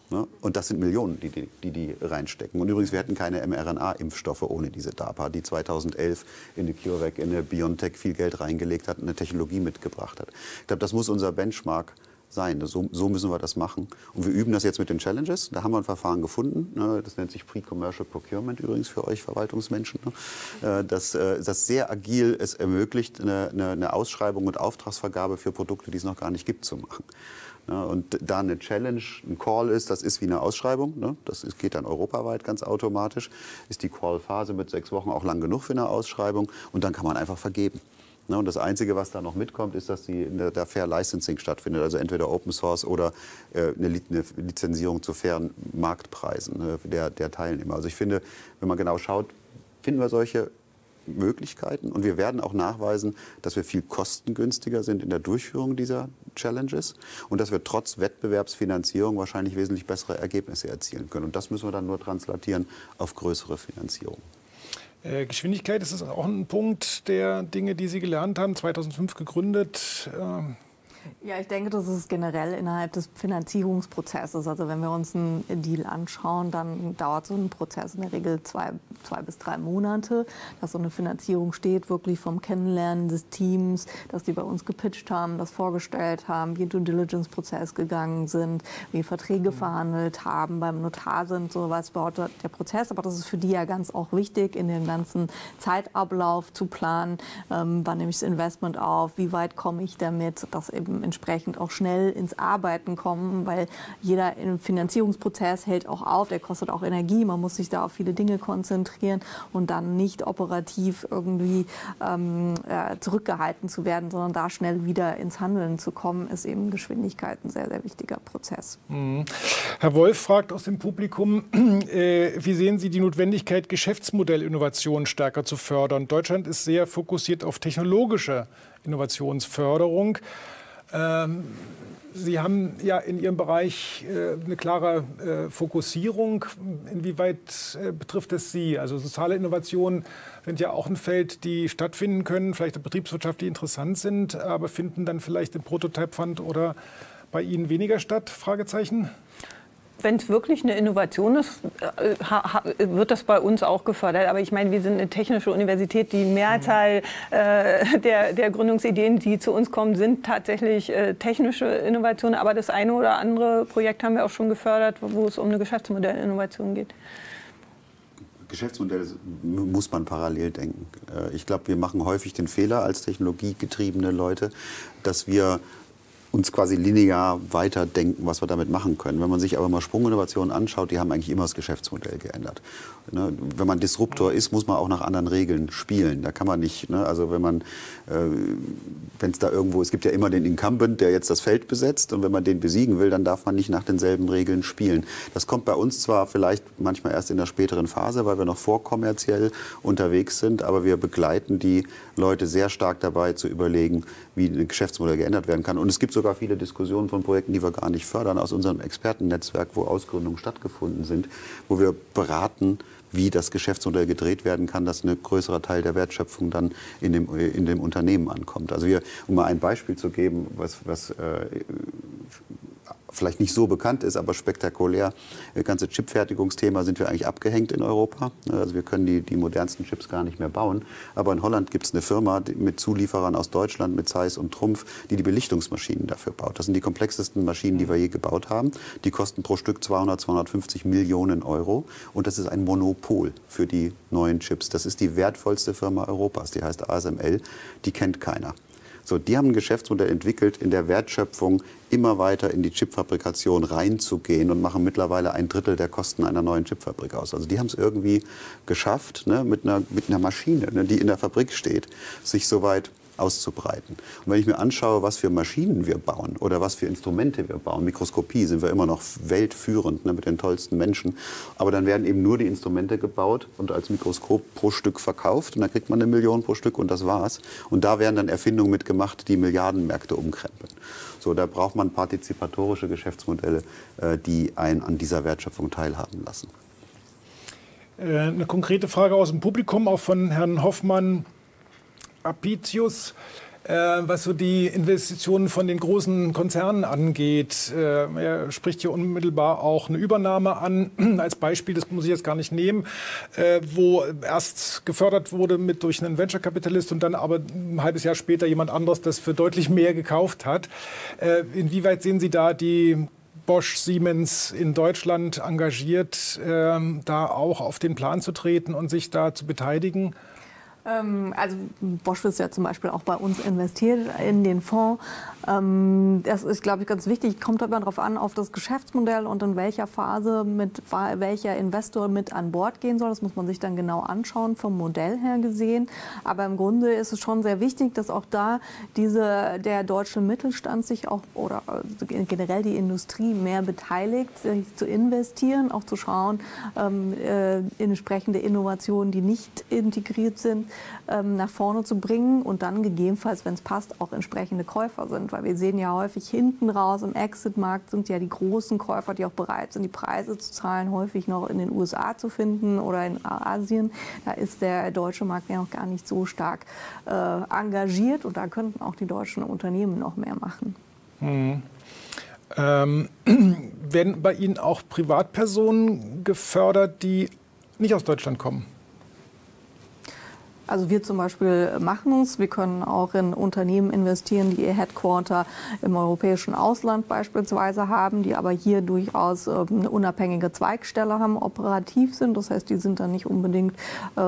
Ne? Und das sind Millionen, die reinstecken. Und übrigens, wir hätten keine mRNA-Impfstoffe ohne diese DARPA, die 2011 in eine CureVac, in eine BioNTech viel Geld reingelegt hat und eine Technologie mitgebracht hat. Ich glaube, das muss unser Benchmark sein. So müssen wir das machen. Und wir üben das jetzt mit den Challenges. Da haben wir ein Verfahren gefunden. Ne? Das nennt sich Pre-Commercial Procurement übrigens für euch Verwaltungsmenschen. Ne? Das sehr agil es ermöglicht, eine Ausschreibung und Auftragsvergabe für Produkte, die es noch gar nicht gibt, zu machen. Ja, und da eine Challenge, ein Call ist, das ist wie eine Ausschreibung, ne? Geht dann europaweit ganz automatisch, ist die Call-Phase mit 6 Wochen auch lang genug für eine Ausschreibung und dann kann man einfach vergeben. Ne? Und das Einzige, was da noch mitkommt, ist, dass der Fair Licensing stattfindet, also entweder Open Source oder eine Lizenzierung zu fairen Marktpreisen, ne, der Teilnehmer. Also ich finde, wenn man genau schaut, finden wir solche Möglichkeiten und wir werden auch nachweisen, dass wir viel kostengünstiger sind in der Durchführung dieser Challenges und dass wir trotz Wettbewerbsfinanzierung wahrscheinlich wesentlich bessere Ergebnisse erzielen können. Und das müssen wir dann nur translatieren auf größere Finanzierung. Geschwindigkeit, ist das auch ein Punkt der Dinge, die Sie gelernt haben, 2005 gegründet? Ja, ich denke, das ist generell innerhalb des Finanzierungsprozesses. Also wenn wir uns einen Deal anschauen, dann dauert so ein Prozess in der Regel zwei bis 3 Monate, dass so eine Finanzierung steht, wirklich vom Kennenlernen des Teams, dass die bei uns gepitcht haben, das vorgestellt haben, wie in den Due-Diligence-Prozess gegangen sind, wie Verträge verhandelt haben, beim Notar sind, sowas baut der Prozess. Aber das ist für die ja ganz auch wichtig, in den ganzen Zeitablauf zu planen, wann nehme ich das Investment auf, wie weit komme ich damit, dass eben entsprechend auch schnell ins Arbeiten kommen, weil jeder Finanzierungsprozess hält auch auf, der kostet auch Energie, man muss sich da auf viele Dinge konzentrieren und dann nicht operativ irgendwie zurückgehalten zu werden, sondern da schnell wieder ins Handeln zu kommen, ist eben Geschwindigkeit ein sehr, sehr wichtiger Prozess. Mhm. Herr Wolf fragt aus dem Publikum, wie sehen Sie die Notwendigkeit, Geschäftsmodellinnovationen stärker zu fördern? Deutschland ist sehr fokussiert auf technologische Innovationsförderung. Sie haben ja in Ihrem Bereich eine klare Fokussierung. Inwieweit betrifft es Sie? Also soziale Innovationen sind ja auch ein Feld, die stattfinden können, vielleicht betriebswirtschaftlich interessant sind, aber finden dann vielleicht im Prototype Fund oder bei Ihnen weniger statt? Fragezeichen. Wenn es wirklich eine Innovation ist, wird das bei uns auch gefördert. Aber ich meine, wir sind eine technische Universität. Die Mehrzahl der Gründungsideen, die zu uns kommen, sind tatsächlich technische Innovationen. Aber das eine oder andere Projekt haben wir auch schon gefördert, wo es um eine Geschäftsmodellinnovation geht. Geschäftsmodelle muss man parallel denken. Ich glaube, wir machen häufig den Fehler als technologiegetriebene Leute, dass wir uns quasi linear weiterdenken, was wir damit machen können. Wenn man sich aber mal Sprunginnovationen anschaut, die haben eigentlich immer das Geschäftsmodell geändert. Ne? Wenn man Disruptor ist, muss man auch nach anderen Regeln spielen. Da kann man nicht, ne? Also wenn es da irgendwo, es gibt ja immer den Incumbent, der jetzt das Feld besetzt und wenn man den besiegen will, dann darf man nicht nach denselben Regeln spielen. Das kommt bei uns zwar vielleicht manchmal erst in der späteren Phase, weil wir noch vorkommerziell unterwegs sind, aber wir begleiten die Leute sehr stark dabei zu überlegen, wie ein Geschäftsmodell geändert werden kann. Und es gibt sogar viele Diskussionen von Projekten, die wir gar nicht fördern, aus unserem Expertennetzwerk, wo Ausgründungen stattgefunden sind, wo wir beraten, wie das Geschäftsmodell gedreht werden kann, dass ein größerer Teil der Wertschöpfung dann in dem Unternehmen ankommt. Also um mal ein Beispiel zu geben, was vielleicht nicht so bekannt ist, aber spektakulär. Das ganze Chipfertigungsthema sind wir eigentlich abgehängt in Europa. Also wir können die modernsten Chips gar nicht mehr bauen. Aber in Holland gibt es eine Firma mit Zulieferern aus Deutschland, mit Zeiss und Trumpf, die Belichtungsmaschinen dafür baut. Das sind die komplexesten Maschinen, die wir je gebaut haben. Die kosten pro Stück 250 Millionen Euro. Und das ist ein Monopol für die neuen Chips. Das ist die wertvollste Firma Europas. Die heißt ASML. Die kennt keiner. So, die haben ein Geschäftsmodell entwickelt, in der Wertschöpfung immer weiter in die Chipfabrikation reinzugehen und machen mittlerweile 1/3 der Kosten einer neuen Chipfabrik aus. Also die haben es irgendwie geschafft, ne, mit einer Maschine, ne, die in der Fabrik steht, sich so weit auszubreiten. Und wenn ich mir anschaue, was für Maschinen wir bauen oder was für Instrumente wir bauen, Mikroskopie sind wir immer noch weltführend, ne, mit den tollsten Menschen, aber dann werden eben nur die Instrumente gebaut und als Mikroskop pro Stück verkauft und dann kriegt man 1 Million pro Stück und das war's. Und da werden dann Erfindungen mitgemacht, die Milliardenmärkte umkrempeln. So, da braucht man partizipatorische Geschäftsmodelle, die einen an dieser Wertschöpfung teilhaben lassen. Eine konkrete Frage aus dem Publikum, auch von Herrn Hoffmann. Apicius. was so die Investitionen von den großen Konzernen angeht. Er spricht hier unmittelbar auch eine Übernahme an, als Beispiel, das muss ich jetzt gar nicht nehmen, wo erst gefördert wurde durch einen Venture-Kapitalist und dann aber ein halbes Jahr später jemand anderes das für deutlich mehr gekauft hat. Inwieweit sehen Sie da die Bosch, Siemens in Deutschland engagiert, da auch auf den Plan zu treten und sich da zu beteiligen? Also Bosch ist ja zum Beispiel auch bei uns investiert in den Fonds. Das ist, glaube ich, ganz wichtig. Kommt aber darauf an, auf das Geschäftsmodell und in welcher Phase mit welcher Investor mit an Bord gehen soll. Das muss man sich dann genau anschauen, vom Modell her gesehen. Aber im Grunde ist es schon sehr wichtig, dass auch da der deutsche Mittelstand sich auch oder generell die Industrie mehr beteiligt, sich zu investieren, auch zu schauen, in entsprechende Innovationen, die nicht integriert sind, nach vorne zu bringen und dann gegebenenfalls, wenn es passt, auch entsprechende Käufer sind. Weil wir sehen ja häufig hinten raus im Exit-Markt sind ja die großen Käufer, die auch bereit sind, die Preise zu zahlen, häufig noch in den USA zu finden oder in Asien. Da ist der deutsche Markt ja noch gar nicht so stark engagiert und da könnten auch die deutschen Unternehmen noch mehr machen. Werden bei Ihnen auch Privatpersonen gefördert, die nicht aus Deutschland kommen? Also wir zum Beispiel machen es. Wir können auch in Unternehmen investieren, die ihr Headquarter im europäischen Ausland beispielsweise haben, die aber hier durchaus eine unabhängige Zweigstelle haben, operativ sind. Das heißt, die sind dann nicht unbedingt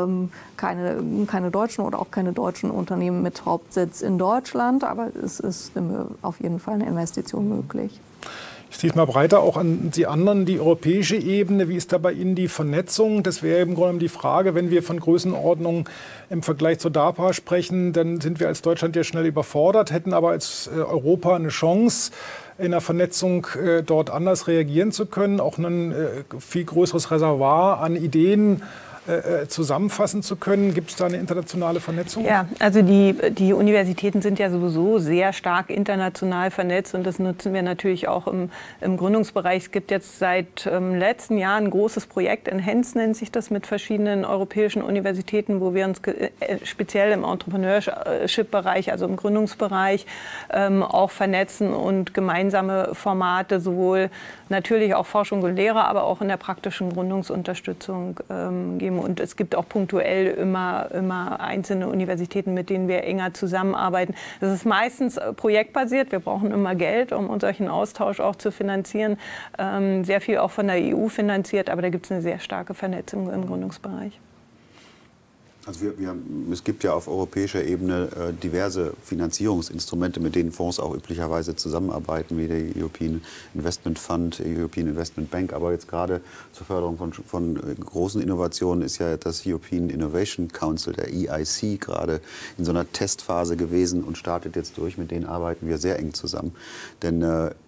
keine deutschen oder auch keine deutschen Unternehmen mit Hauptsitz in Deutschland. Aber es ist auf jeden Fall eine Investition möglich. Ich ziehe es mal breiter auch an die anderen, die europäische Ebene. Wie ist da bei Ihnen die Vernetzung? Das wäre im Grunde die Frage, wenn wir von Größenordnung im Vergleich zur DARPA sprechen, dann sind wir als Deutschland ja schnell überfordert, hätten aber als Europa eine Chance, in der Vernetzung dort anders reagieren zu können, auch ein viel größeres Reservoir an Ideen zusammenfassen zu können. Gibt es da eine internationale Vernetzung? Ja, also die Universitäten sind ja sowieso sehr stark international vernetzt und das nutzen wir natürlich auch im Gründungsbereich. Es gibt jetzt seit letzten Jahr ein großes Projekt, Enhance nennt sich das, mit verschiedenen europäischen Universitäten, wo wir uns speziell im Entrepreneurship-Bereich, also im Gründungsbereich, auch vernetzen und gemeinsame Formate, sowohl natürlich auch Forschung und Lehre, aber auch in der praktischen Gründungsunterstützung geben. Und es gibt auch punktuell immer einzelne Universitäten, mit denen wir enger zusammenarbeiten. Das ist meistens projektbasiert. Wir brauchen immer Geld, um solchen Austausch auch zu finanzieren. Sehr viel auch von der EU finanziert, aber da gibt es eine sehr starke Vernetzung im Gründungsbereich. Also es gibt ja auf europäischer Ebene diverse Finanzierungsinstrumente, mit denen Fonds auch üblicherweise zusammenarbeiten, wie der European Investment Fund, European Investment Bank. Aber jetzt gerade zur Förderung von großen Innovationen ist ja das European Innovation Council, der EIC, gerade in so einer Testphase gewesen und startet jetzt durch. Mit denen arbeiten wir sehr eng zusammen. Denn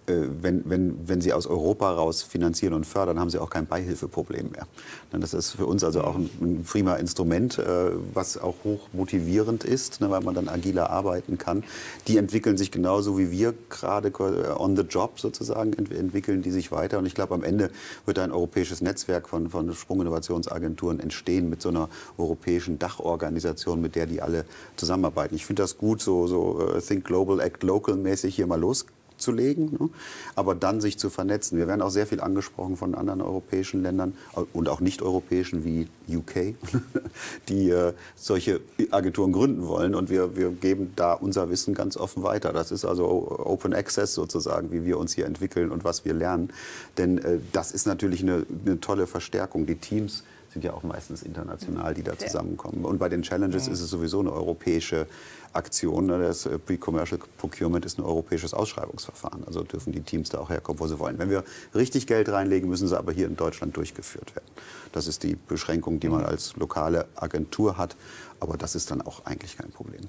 wenn Sie aus Europa raus finanzieren und fördern, haben Sie auch kein Beihilfeproblem mehr. Das ist für uns also auch ein prima Instrument, was auch hoch motivierend ist, weil man dann agiler arbeiten kann. Die entwickeln sich genauso wie wir gerade on the job sozusagen, entwickeln die sich weiter. Und ich glaube, am Ende wird ein europäisches Netzwerk von Sprunginnovationsagenturen entstehen mit so einer europäischen Dachorganisation, mit der die alle zusammenarbeiten. Ich finde das gut, so Think Global, Act Local mäßig hier mal loszulegen, ne? Aber dann sich zu vernetzen. Wir werden auch sehr viel angesprochen von anderen europäischen Ländern und auch nicht-europäischen wie UK, die solche Agenturen gründen wollen. Und wir geben da unser Wissen ganz offen weiter. Das ist also Open Access sozusagen, wie wir uns hier entwickeln und was wir lernen. Denn das ist natürlich eine tolle Verstärkung. Die Teams sind ja auch meistens international, die da zusammenkommen. Und bei den Challenges ist es sowieso eine europäische Aktion. Das Pre-Commercial Procurement ist ein europäisches Ausschreibungsverfahren. Also dürfen die Teams da auch herkommen, wo sie wollen. Wenn wir richtig Geld reinlegen, müssen sie aber hier in Deutschland durchgeführt werden. Das ist die Beschränkung, die man als lokale Agentur hat. Aber das ist dann auch eigentlich kein Problem.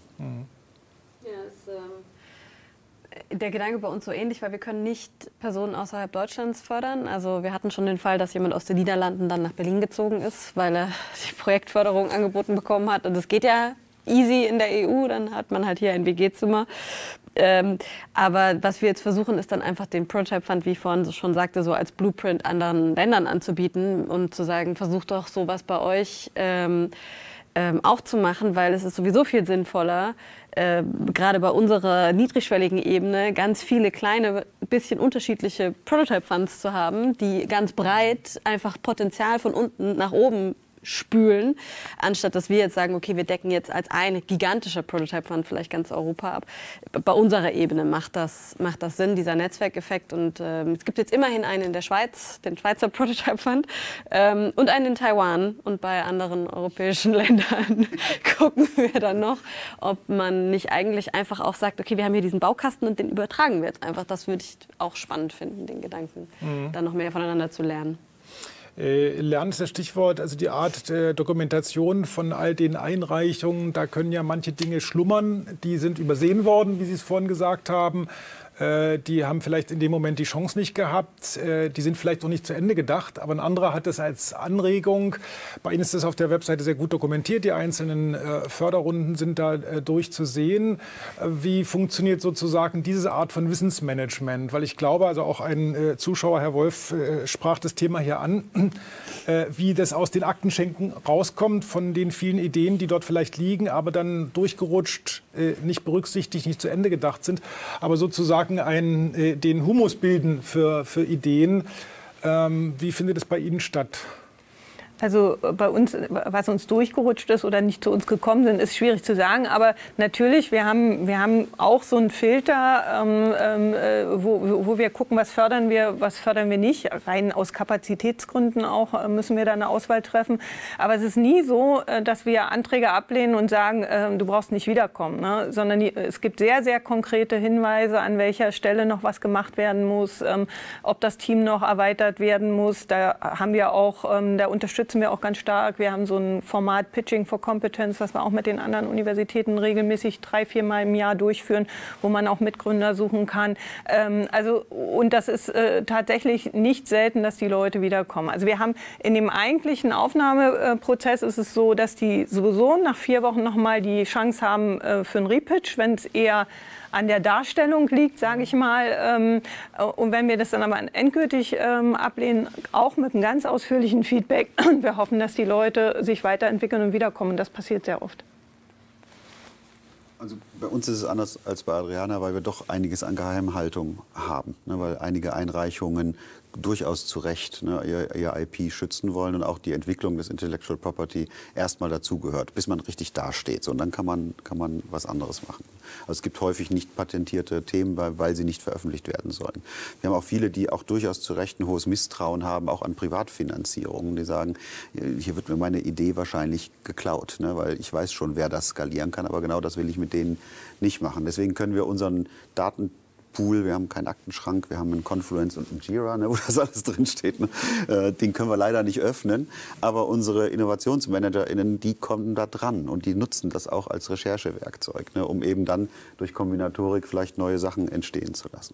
Der Gedanke bei uns so ähnlich, weil wir können nicht Personen außerhalb Deutschlands fördern. Also wir hatten schon den Fall, dass jemand aus den Niederlanden dann nach Berlin gezogen ist, weil er die Projektförderung angeboten bekommen hat. Und das geht ja easy in der EU, dann hat man halt hier ein WG-Zimmer. Aber was wir jetzt versuchen, ist dann einfach den Prototype Fund, wie ich vorhin schon sagte, so als Blueprint anderen Ländern anzubieten und zu sagen, versucht doch sowas bei euch auch zu machen, weil es ist sowieso viel sinnvoller, gerade bei unserer niedrigschwelligen Ebene ganz viele kleine, bisschen unterschiedliche Prototype-Funds zu haben, die ganz breit einfach Potenzial von unten nach oben spülen, anstatt dass wir jetzt sagen, okay, wir decken jetzt als ein gigantischer Prototype-Fund vielleicht ganz Europa ab. Bei unserer Ebene macht das Sinn, dieser Netzwerkeffekt. Und es gibt jetzt immerhin einen in der Schweiz, den Schweizer Prototype-Fund, und einen in Taiwan. Und bei anderen europäischen Ländern gucken wir dann noch, ob man nicht eigentlich einfach auch sagt, okay, wir haben hier diesen Baukasten und den übertragen wir jetzt einfach. Das würde ich auch spannend finden, den Gedanken, dann noch mehr voneinander zu lernen. Lernen ist das Stichwort, also die Art der Dokumentation von all den Einreichungen. Da können ja manche Dinge schlummern, die sind übersehen worden, wie Sie es vorhin gesagt haben. Die haben vielleicht in dem Moment die Chance nicht gehabt. Die sind vielleicht noch nicht zu Ende gedacht. Aber ein anderer hat das als Anregung. Bei Ihnen ist das auf der Webseite sehr gut dokumentiert. Die einzelnen Förderrunden sind da durchzusehen. Wie funktioniert sozusagen diese Art von Wissensmanagement? Weil ich glaube, also auch ein Zuschauer, Herr Wolf, sprach das Thema hier an, wie das aus den Aktenschränken rauskommt von den vielen Ideen, die dort vielleicht liegen, aber dann durchgerutscht, nicht berücksichtigt, nicht zu Ende gedacht sind. Aber sozusagen den Humus bilden für Ideen. Wie findet es bei Ihnen statt? Also bei uns, was uns durchgerutscht ist oder nicht zu uns gekommen sind, ist schwierig zu sagen. Aber natürlich, wir haben auch so einen Filter, wo wir gucken, was fördern wir nicht. Rein aus Kapazitätsgründen auch müssen wir da eine Auswahl treffen. Aber es ist nie so, dass wir Anträge ablehnen und sagen, du brauchst nicht wiederkommen. Ne? Sondern es gibt sehr, sehr konkrete Hinweise, an welcher Stelle noch was gemacht werden muss, ob das Team noch erweitert werden muss. Da haben wir auch, da unterstützen wir auch ganz stark. Wir haben so ein Format Pitching for Competence, was wir auch mit den anderen Universitäten regelmäßig 3-4 Mal im Jahr durchführen, wo man auch Mitgründer suchen kann. Und das ist tatsächlich nicht selten, dass die Leute wiederkommen. Also wir haben in dem eigentlichen Aufnahmeprozess ist es so, dass die sowieso nach 4 Wochen noch mal die Chance haben für einen Repitch, wenn es eher an der Darstellung liegt, sage ich mal. Und wenn wir das dann aber endgültig ablehnen, auch mit einem ganz ausführlichen Feedback. Wir hoffen, dass die Leute sich weiterentwickeln und wiederkommen. Das passiert sehr oft. Also bei uns ist es anders als bei Adriana, weil wir doch einiges an Geheimhaltung haben. Ne, weil einige Einreichungen durchaus zu Recht ihr IP schützen wollen und auch die Entwicklung des Intellectual Property erstmal dazugehört, bis man richtig dasteht. So, und dann kann man was anderes machen. Also es gibt häufig nicht patentierte Themen, weil sie nicht veröffentlicht werden sollen. Wir haben auch viele, die auch durchaus zu Recht ein hohes Misstrauen haben, auch an Privatfinanzierungen. Die sagen, hier wird mir meine Idee wahrscheinlich geklaut, ne, weil ich weiß schon, wer das skalieren kann, aber genau das will ich mit denen nicht machen. Deswegen können wir unseren Datenpool, wir haben keinen Aktenschrank, wir haben einen Confluence und einen Jira, ne, wo das alles drinsteht. Ne? Den können wir leider nicht öffnen. Aber unsere InnovationsmanagerInnen, die kommen da dran und die nutzen das auch als Recherchewerkzeug, ne, um eben dann durch Kombinatorik vielleicht neue Sachen entstehen zu lassen.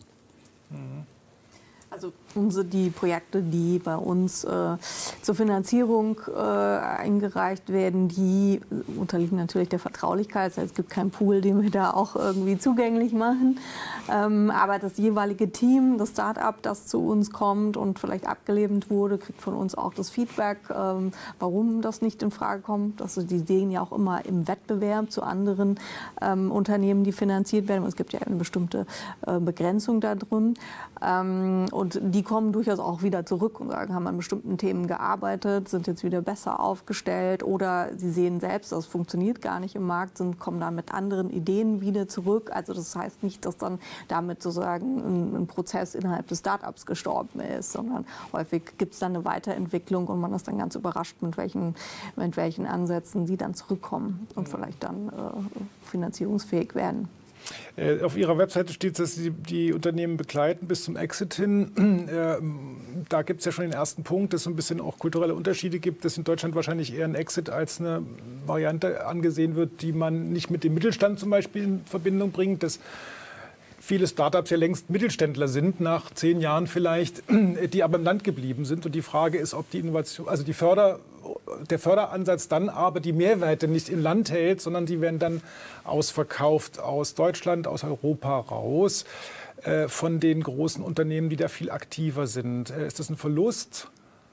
Also die Projekte, die bei uns zur Finanzierung eingereicht werden, die unterliegen natürlich der Vertraulichkeit. Das heißt, es gibt keinen Pool, den wir da auch irgendwie zugänglich machen. Aber das jeweilige Team, das Start-up, das zu uns kommt und vielleicht abgelehnt wurde, kriegt von uns auch das Feedback, warum das nicht in Frage kommt. Also die sehen ja auch immer im Wettbewerb zu anderen Unternehmen, die finanziert werden. Es gibt ja eine bestimmte Begrenzung da drin. Und die kommen durchaus auch wieder zurück und sagen, haben an bestimmten Themen gearbeitet, sind jetzt wieder besser aufgestellt oder sie sehen selbst, das funktioniert gar nicht im Markt, kommen dann mit anderen Ideen wieder zurück. Also das heißt nicht, dass dann damit sozusagen ein Prozess innerhalb des Start-ups gestorben ist, sondern häufig gibt es dann eine Weiterentwicklung und man ist dann ganz überrascht, mit welchen Ansätzen die dann zurückkommen und vielleicht dann finanzierungsfähig werden. Auf Ihrer Webseite steht, dass Sie die Unternehmen begleiten bis zum Exit hin. Da gibt es ja schon den ersten Punkt, dass es ein bisschen auch kulturelle Unterschiede gibt, dass in Deutschland wahrscheinlich eher ein Exit als eine Variante angesehen wird, die man nicht mit dem Mittelstand zum Beispiel in Verbindung bringt, dass viele Startups ja längst Mittelständler sind, nach 10 Jahren vielleicht, die aber im Land geblieben sind. Und die Frage ist, ob die Innovation, also der Förderansatz dann aber die Mehrwerte nicht im Land hält, sondern die werden dann ausverkauft aus Deutschland, aus Europa raus, von den großen Unternehmen, die da viel aktiver sind. Ist das ein Verlust?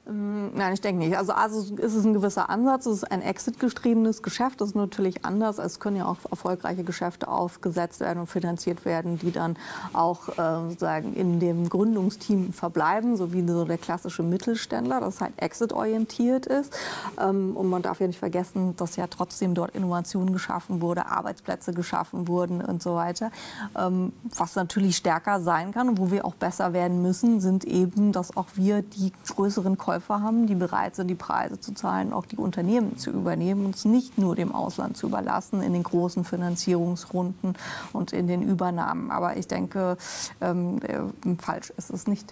Nein, ich denke nicht. Also ist es ein gewisser Ansatz, es ist ein Exit-getriebenes Geschäft. Das ist natürlich anders. Es können ja auch erfolgreiche Geschäfte aufgesetzt werden und finanziert werden, die dann auch sozusagen in dem Gründungsteam verbleiben, so wie so der klassische Mittelständler, das halt exit-orientiert ist. Und man darf ja nicht vergessen, dass ja trotzdem dort Innovation geschaffen wurde, Arbeitsplätze geschaffen wurden und so weiter. Was natürlich stärker sein kann und wo wir auch besser werden müssen, sind eben, dass auch wir die größeren Käufer haben, die bereit sind, die Preise zu zahlen, auch die Unternehmen zu übernehmen und es nicht nur dem Ausland zu überlassen in den großen Finanzierungsrunden und in den Übernahmen. Aber ich denke, falsch ist es nicht.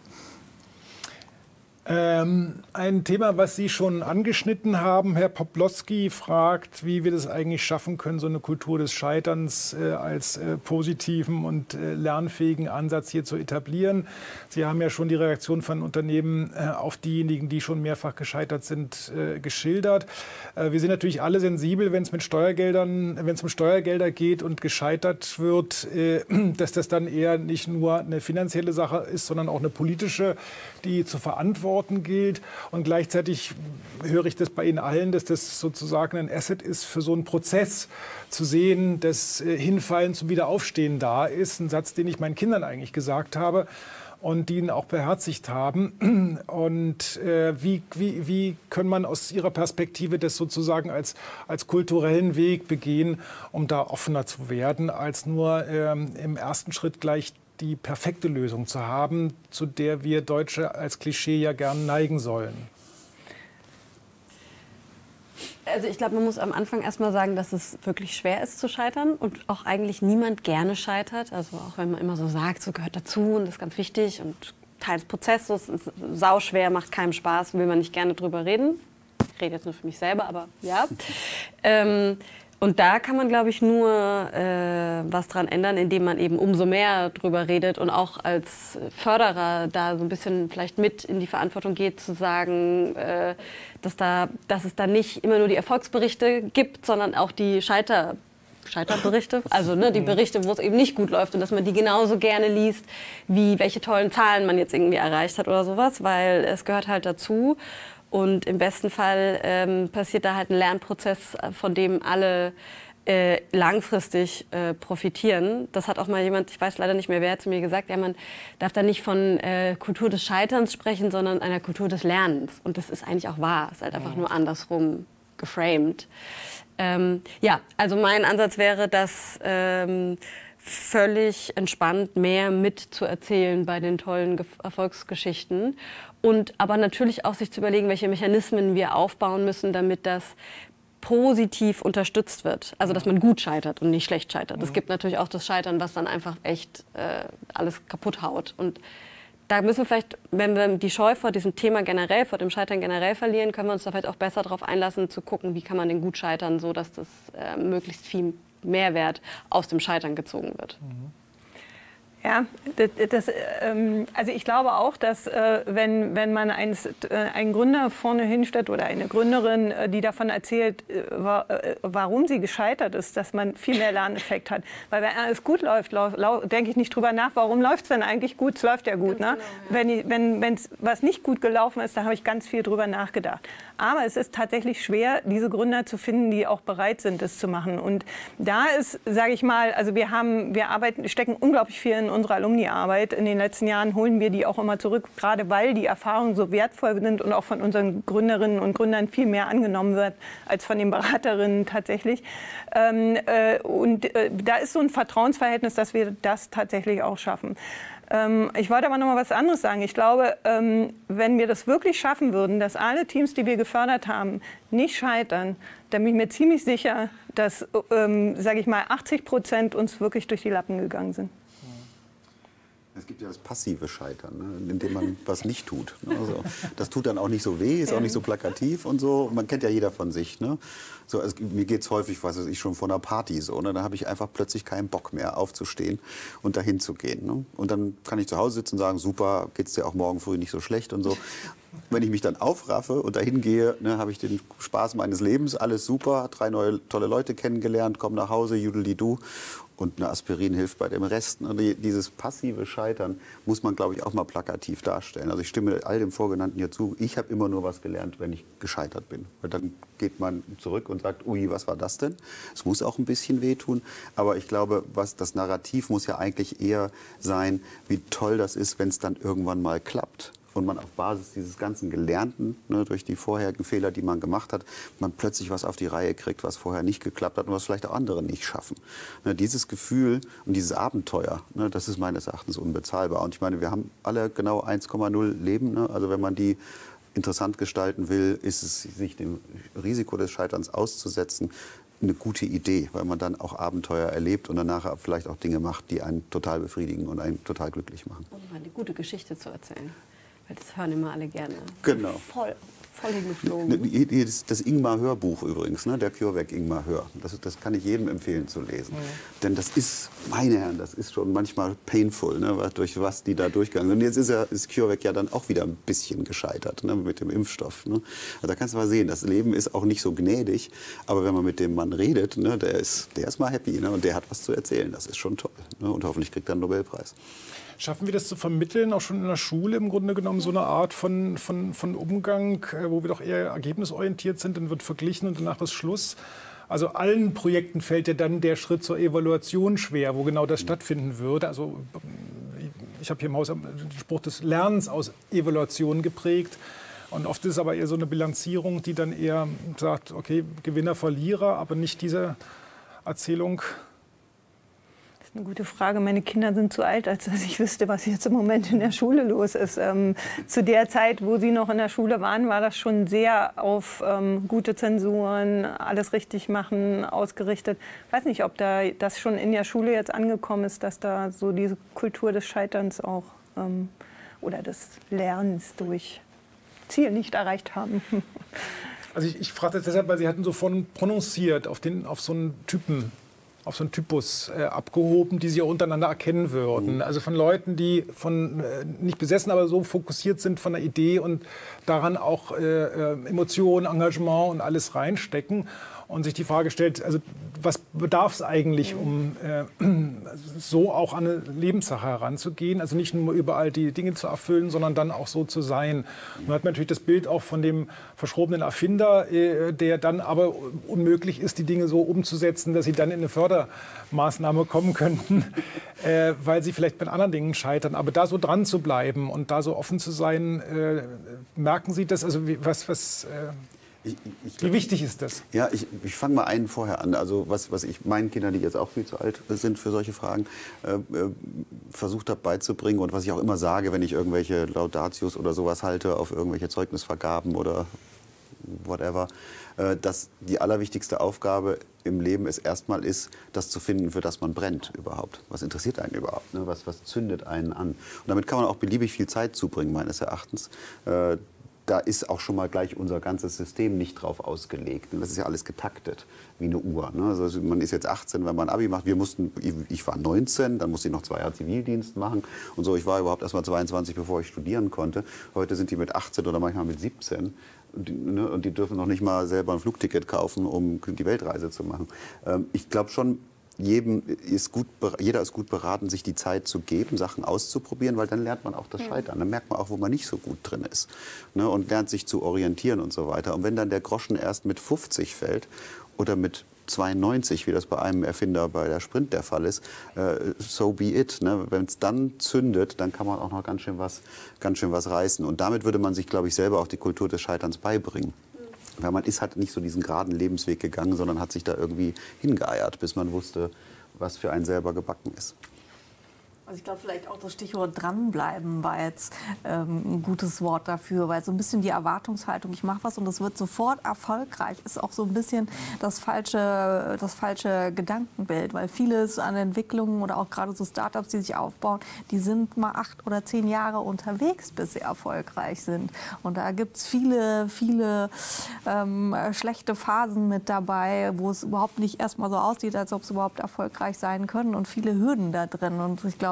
Ein Thema, was Sie schon angeschnitten haben, Herr Poplowski fragt, wie wir das eigentlich schaffen können, so eine Kultur des Scheiterns als positiven und lernfähigen Ansatz hier zu etablieren. Sie haben ja schon die Reaktion von Unternehmen auf diejenigen, die schon mehrfach gescheitert sind, geschildert. Wir sind natürlich alle sensibel, wenn es um Steuergelder geht und gescheitert wird, dass das dann eher nicht nur eine finanzielle Sache ist, sondern auch eine politische, die zu verantworten gilt. Und gleichzeitig höre ich das bei Ihnen allen, dass das sozusagen ein Asset ist für so einen Prozess, zu sehen, dass Hinfallen zum Wiederaufstehen da ist. Ein Satz, den ich meinen Kindern eigentlich gesagt habe und die ihn auch beherzigt haben. Und wie kann man aus Ihrer Perspektive das sozusagen als kulturellen Weg begehen, um da offener zu werden, als nur im ersten Schritt gleich die perfekte Lösung zu haben, zu der wir Deutsche als Klischee ja gern neigen sollen? Also ich glaube, man muss am Anfang erstmal sagen, dass es wirklich schwer ist zu scheitern und auch eigentlich niemand gerne scheitert. Also auch wenn man immer so sagt, so gehört dazu und das ist ganz wichtig und Teil des Prozesses, ist sauschwer, macht keinem Spaß, will man nicht gerne drüber reden. Ich rede jetzt nur für mich selber, aber ja. Und da kann man, glaube ich, nur was dran ändern, indem man eben umso mehr drüber redet und auch als Förderer da so ein bisschen vielleicht mit in die Verantwortung geht, zu sagen, dass es da nicht immer nur die Erfolgsberichte gibt, sondern auch die Scheiterberichte, also die Berichte, wo es eben nicht gut läuft und dass man die genauso gerne liest, wie welche tollen Zahlen man jetzt irgendwie erreicht hat oder sowas, weil es gehört halt dazu. Und im besten Fall passiert da halt ein Lernprozess, von dem alle langfristig profitieren. Das hat auch mal jemand, ich weiß leider nicht mehr wer, zu mir gesagt, ja, man darf da nicht von Kultur des Scheiterns sprechen, sondern einer Kultur des Lernens. Und das ist eigentlich auch wahr, ist halt einfach nur andersrum geframed. Ja, also mein Ansatz wäre, dass völlig entspannt mehr mitzuerzählen bei den tollen Erfolgsgeschichten. Und aber natürlich auch sich zu überlegen, welche Mechanismen wir aufbauen müssen, damit das positiv unterstützt wird. Also dass man gut scheitert und nicht schlecht scheitert. Es gibt natürlich auch das Scheitern, was dann einfach echt alles kaputt haut. Und da müssen wir vielleicht, wenn wir die Scheu vor diesem Thema generell, vor dem Scheitern generell verlieren, können wir uns da vielleicht auch besser darauf einlassen, zu gucken, wie kann man denn gut scheitern, so dass das möglichst viel Mehrwert aus dem Scheitern gezogen wird. Ja, also ich glaube auch, dass wenn man einen Gründer vorne hinstellt oder eine Gründerin, die davon erzählt, warum sie gescheitert ist, dass man viel mehr Lerneffekt hat. Weil wenn alles gut läuft, denke ich nicht drüber nach, warum läuft es denn eigentlich gut? Es läuft ja gut. Ne? Wenn was nicht gut gelaufen ist, da habe ich ganz viel drüber nachgedacht. Aber es ist tatsächlich schwer, diese Gründer zu finden, die auch bereit sind, das zu machen. Und da ist, sage ich mal, also wir stecken unglaublich viel in unsere Alumni-Arbeit. In den letzten Jahren holen wir die auch immer zurück, gerade weil die Erfahrungen so wertvoll sind und auch von unseren Gründerinnen und Gründern viel mehr angenommen wird als von den Beraterinnen tatsächlich. Da ist so ein Vertrauensverhältnis, dass wir das tatsächlich auch schaffen. Ich wollte aber noch mal was anderes sagen. Ich glaube, wenn wir das wirklich schaffen würden, dass alle Teams, die wir gefördert haben, nicht scheitern, dann bin ich mir ziemlich sicher, dass, sage ich mal, 80% uns wirklich durch die Lappen gegangen sind. Es gibt ja das passive Scheitern, ne, indem man was nicht tut. Ne? Also, das tut dann auch nicht so weh, ist auch nicht so plakativ und so. Man kennt ja jeder von sich. Ne? So, mir geht es häufig, weiß ich, schon von einer Party so. Ne? Da habe ich einfach plötzlich keinen Bock mehr aufzustehen und dahin zu gehen. Ne? Und dann kann ich zu Hause sitzen und sagen, super, geht's dir auch morgen früh nicht so schlecht und so. Wenn ich mich dann aufraffe und dahin gehe, ne, habe ich den Spaß meines Lebens, alles super, 3 neue tolle Leute kennengelernt, komme nach Hause, judeli-du und eine Aspirin hilft bei dem Rest. Dieses passive Scheitern muss man, glaube ich, auch mal plakativ darstellen. Also ich stimme all dem Vorgenannten hier zu. Ich habe immer nur was gelernt, wenn ich gescheitert bin. Weil dann geht man zurück und sagt, ui, was war das denn? Es muss auch ein bisschen wehtun. Aber ich glaube, das Narrativ muss ja eigentlich eher sein, wie toll das ist, wenn es dann irgendwann mal klappt. Und man auf Basis dieses ganzen Gelernten, ne, durch die vorherigen Fehler, die man gemacht hat, man plötzlich was auf die Reihe kriegt, was vorher nicht geklappt hat und was vielleicht auch andere nicht schaffen. Ne, dieses Gefühl und dieses Abenteuer, ne, das ist meines Erachtens unbezahlbar. Und ich meine, wir haben alle genau 1,0 Leben. Ne? Also wenn man die interessant gestalten will, ist es, sich dem Risiko des Scheiterns auszusetzen, eine gute Idee, weil man dann auch Abenteuer erlebt und danach vielleicht auch Dinge macht, die einen total befriedigen und einen total glücklich machen. Und mal eine gute Geschichte zu erzählen. Weil das hören immer alle gerne. Genau. Voll hingeflogen. Das Ingmar-Hörbuch übrigens, ne, der CureVac Ingmar-Hör. Das kann ich jedem empfehlen zu lesen. Ja. Denn das ist, meine Herren, das ist schon manchmal painful, ne, durch was die da durchgegangen sind. Und jetzt ist CureVac ja dann auch wieder ein bisschen gescheitert, ne, mit dem Impfstoff. Ne. Also da kannst du mal sehen, das Leben ist auch nicht so gnädig. Aber wenn man mit dem Mann redet, ne, der ist mal happy, ne, und der hat was zu erzählen. Das ist schon toll. Ne, und hoffentlich kriegt er einen Nobelpreis. Schaffen wir das zu vermitteln, auch schon in der Schule im Grunde genommen, so eine Art von Umgang, wo wir doch eher ergebnisorientiert sind, dann wird verglichen und danach ist Schluss. Also allen Projekten fällt ja dann der Schritt zur Evaluation schwer, wo genau das stattfinden würde. Also ich habe hier im Haus den Spruch des Lernens aus Evaluation geprägt. Und oft ist es aber eher so eine Bilanzierung, die dann eher sagt, okay, Gewinner, Verlierer, aber nicht diese Erzählung. Eine gute Frage. Meine Kinder sind zu alt, als dass ich wüsste, was jetzt im Moment in der Schule los ist. Zu der Zeit, wo sie noch in der Schule waren, war das schon sehr auf gute Zensuren, alles richtig machen, ausgerichtet. Ich weiß nicht, ob das schon in der Schule jetzt angekommen ist, dass da so diese Kultur des Scheiterns auch oder des Lernens durch Ziel nicht erreicht haben. Also ich frage das deshalb, weil Sie hatten so von prononciert auf so einen Typen. Auf so einen Typus abgehoben, die sie auch untereinander erkennen würden. Also von Leuten, die nicht besessen, aber so fokussiert sind von der Idee und daran auch Emotionen, Engagement und alles reinstecken. Und sich die Frage stellt, also was bedarf es eigentlich, um so auch an eine Lebenssache heranzugehen? Also nicht nur überall die Dinge zu erfüllen, sondern dann auch so zu sein. Man hat natürlich das Bild auch von dem verschrobenen Erfinder, der dann aber unmöglich ist, die Dinge so umzusetzen, dass sie dann in eine Fördermaßnahme kommen könnten, weil sie vielleicht bei anderen Dingen scheitern. Aber da so dran zu bleiben und da so offen zu sein, merken Sie das? Also wie wichtig ist das? Ja, ich fange mal einen vorher an. Also was ich meinen Kindern, die jetzt auch viel zu alt sind für solche Fragen, versucht habe beizubringen und was ich auch immer sage, wenn ich irgendwelche Laudatius oder sowas halte auf irgendwelche Zeugnisvergaben oder whatever, dass die allerwichtigste Aufgabe im Leben erstmal ist, das zu finden, für das man brennt überhaupt. Was interessiert einen überhaupt? Ne? Was zündet einen an? Und damit kann man auch beliebig viel Zeit zubringen, meines Erachtens. Da ist auch schon mal gleich unser ganzes System nicht drauf ausgelegt. Und das ist ja alles getaktet, wie eine Uhr. Ne? Also man ist jetzt 18, wenn man Abi macht. Ich war 19, dann musste ich noch 2 Jahre Zivildienst machen. Und so, ich war überhaupt erst mal 22, bevor ich studieren konnte. Heute sind die mit 18 oder manchmal mit 17. Und die dürfen noch nicht mal selber ein Flugticket kaufen, um die Weltreise zu machen. Ich glaube schon, jeder ist gut beraten, sich die Zeit zu geben, Sachen auszuprobieren, weil dann lernt man auch das Scheitern. Dann merkt man auch, wo man nicht so gut drin ist, ne, und lernt sich zu orientieren und so weiter. Und wenn dann der Groschen erst mit 50 fällt oder mit 92, wie das bei einem Erfinder bei der Sprint der Fall ist, so be it. Ne? Wenn es dann zündet, dann kann man auch noch ganz schön was reißen. Und damit würde man sich, glaube ich, selber auch die Kultur des Scheiterns beibringen. Weil man hat nicht so diesen geraden Lebensweg gegangen, sondern hat sich da irgendwie hingeeiert, bis man wusste, was für einen selber gebacken ist. Also ich glaube, vielleicht auch das Stichwort dranbleiben war jetzt ein gutes Wort dafür, weil so ein bisschen die Erwartungshaltung, ich mache was und es wird sofort erfolgreich, ist auch so ein bisschen das falsche Gedankenbild, weil vieles an Entwicklungen oder auch gerade so Startups, die sich aufbauen, die sind mal 8 oder 10 Jahre unterwegs, bis sie erfolgreich sind. Und da gibt es viele schlechte Phasen mit dabei, wo es überhaupt nicht erstmal so aussieht, als ob sie überhaupt erfolgreich sein können und viele Hürden da drin. Und ich glaube,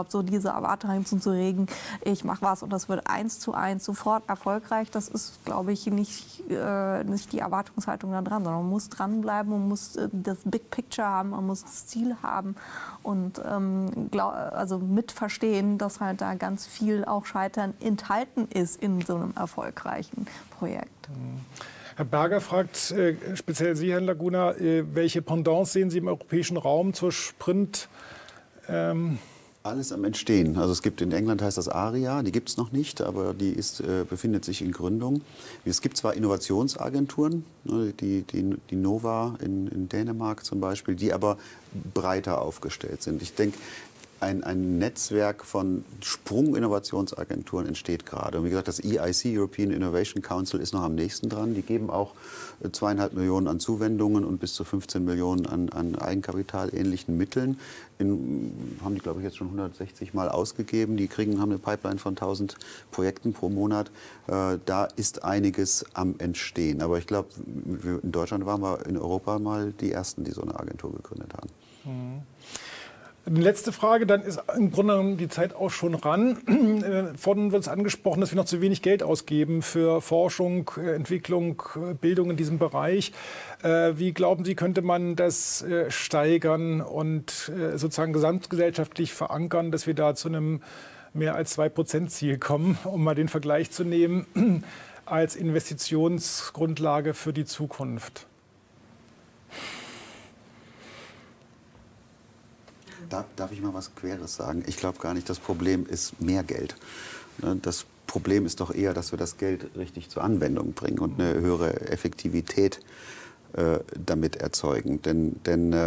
glaube, so diese Erwartungshaltung zu regen, ich mache was und das wird 1:1 sofort erfolgreich, das ist, glaube ich, nicht die Erwartungshaltung da dran, sondern man muss dranbleiben, man muss das Big Picture haben, man muss das Ziel haben und also mitverstehen, dass halt da ganz viel auch Scheitern enthalten ist in so einem erfolgreichen Projekt. Herr Berger fragt speziell Sie, Herr Laguna, welche Pendants sehen Sie im europäischen Raum zur Sprint? Alles am Entstehen. Also es gibt in England, heißt das ARIA, die gibt es noch nicht, aber die befindet sich in Gründung. Es gibt zwar Innovationsagenturen, die Nova in Dänemark zum Beispiel, die aber breiter aufgestellt sind. Ich denke, ein Netzwerk von Sprung-Innovationsagenturen entsteht gerade. Und wie gesagt, das EIC, European Innovation Council, ist noch am nächsten dran. Die geben auch 2,5 Millionen an Zuwendungen und bis zu 15 Millionen an Eigenkapital-ähnlichen Mitteln. Haben die, glaube ich, jetzt schon 160 Mal ausgegeben. Die haben eine Pipeline von 1000 Projekten pro Monat. Da ist einiges am Entstehen. Aber ich glaube, in Deutschland waren wir in Europa mal die Ersten, die so eine Agentur gegründet haben. Die letzte Frage, dann ist im Grunde genommen die Zeit auch schon ran. Vorhin wird es angesprochen, dass wir noch zu wenig Geld ausgeben für Forschung, Entwicklung, Bildung in diesem Bereich. Wie glauben Sie, könnte man das steigern und sozusagen gesamtgesellschaftlich verankern, dass wir da zu einem mehr als 2%-Ziel kommen, um mal den Vergleich zu nehmen, als Investitionsgrundlage für die Zukunft? Darf ich mal was Queres sagen? Ich glaube gar nicht, das Problem ist mehr Geld. Das Problem ist doch eher, dass wir das Geld richtig zur Anwendung bringen und eine höhere Effektivität damit erzeugen. Denn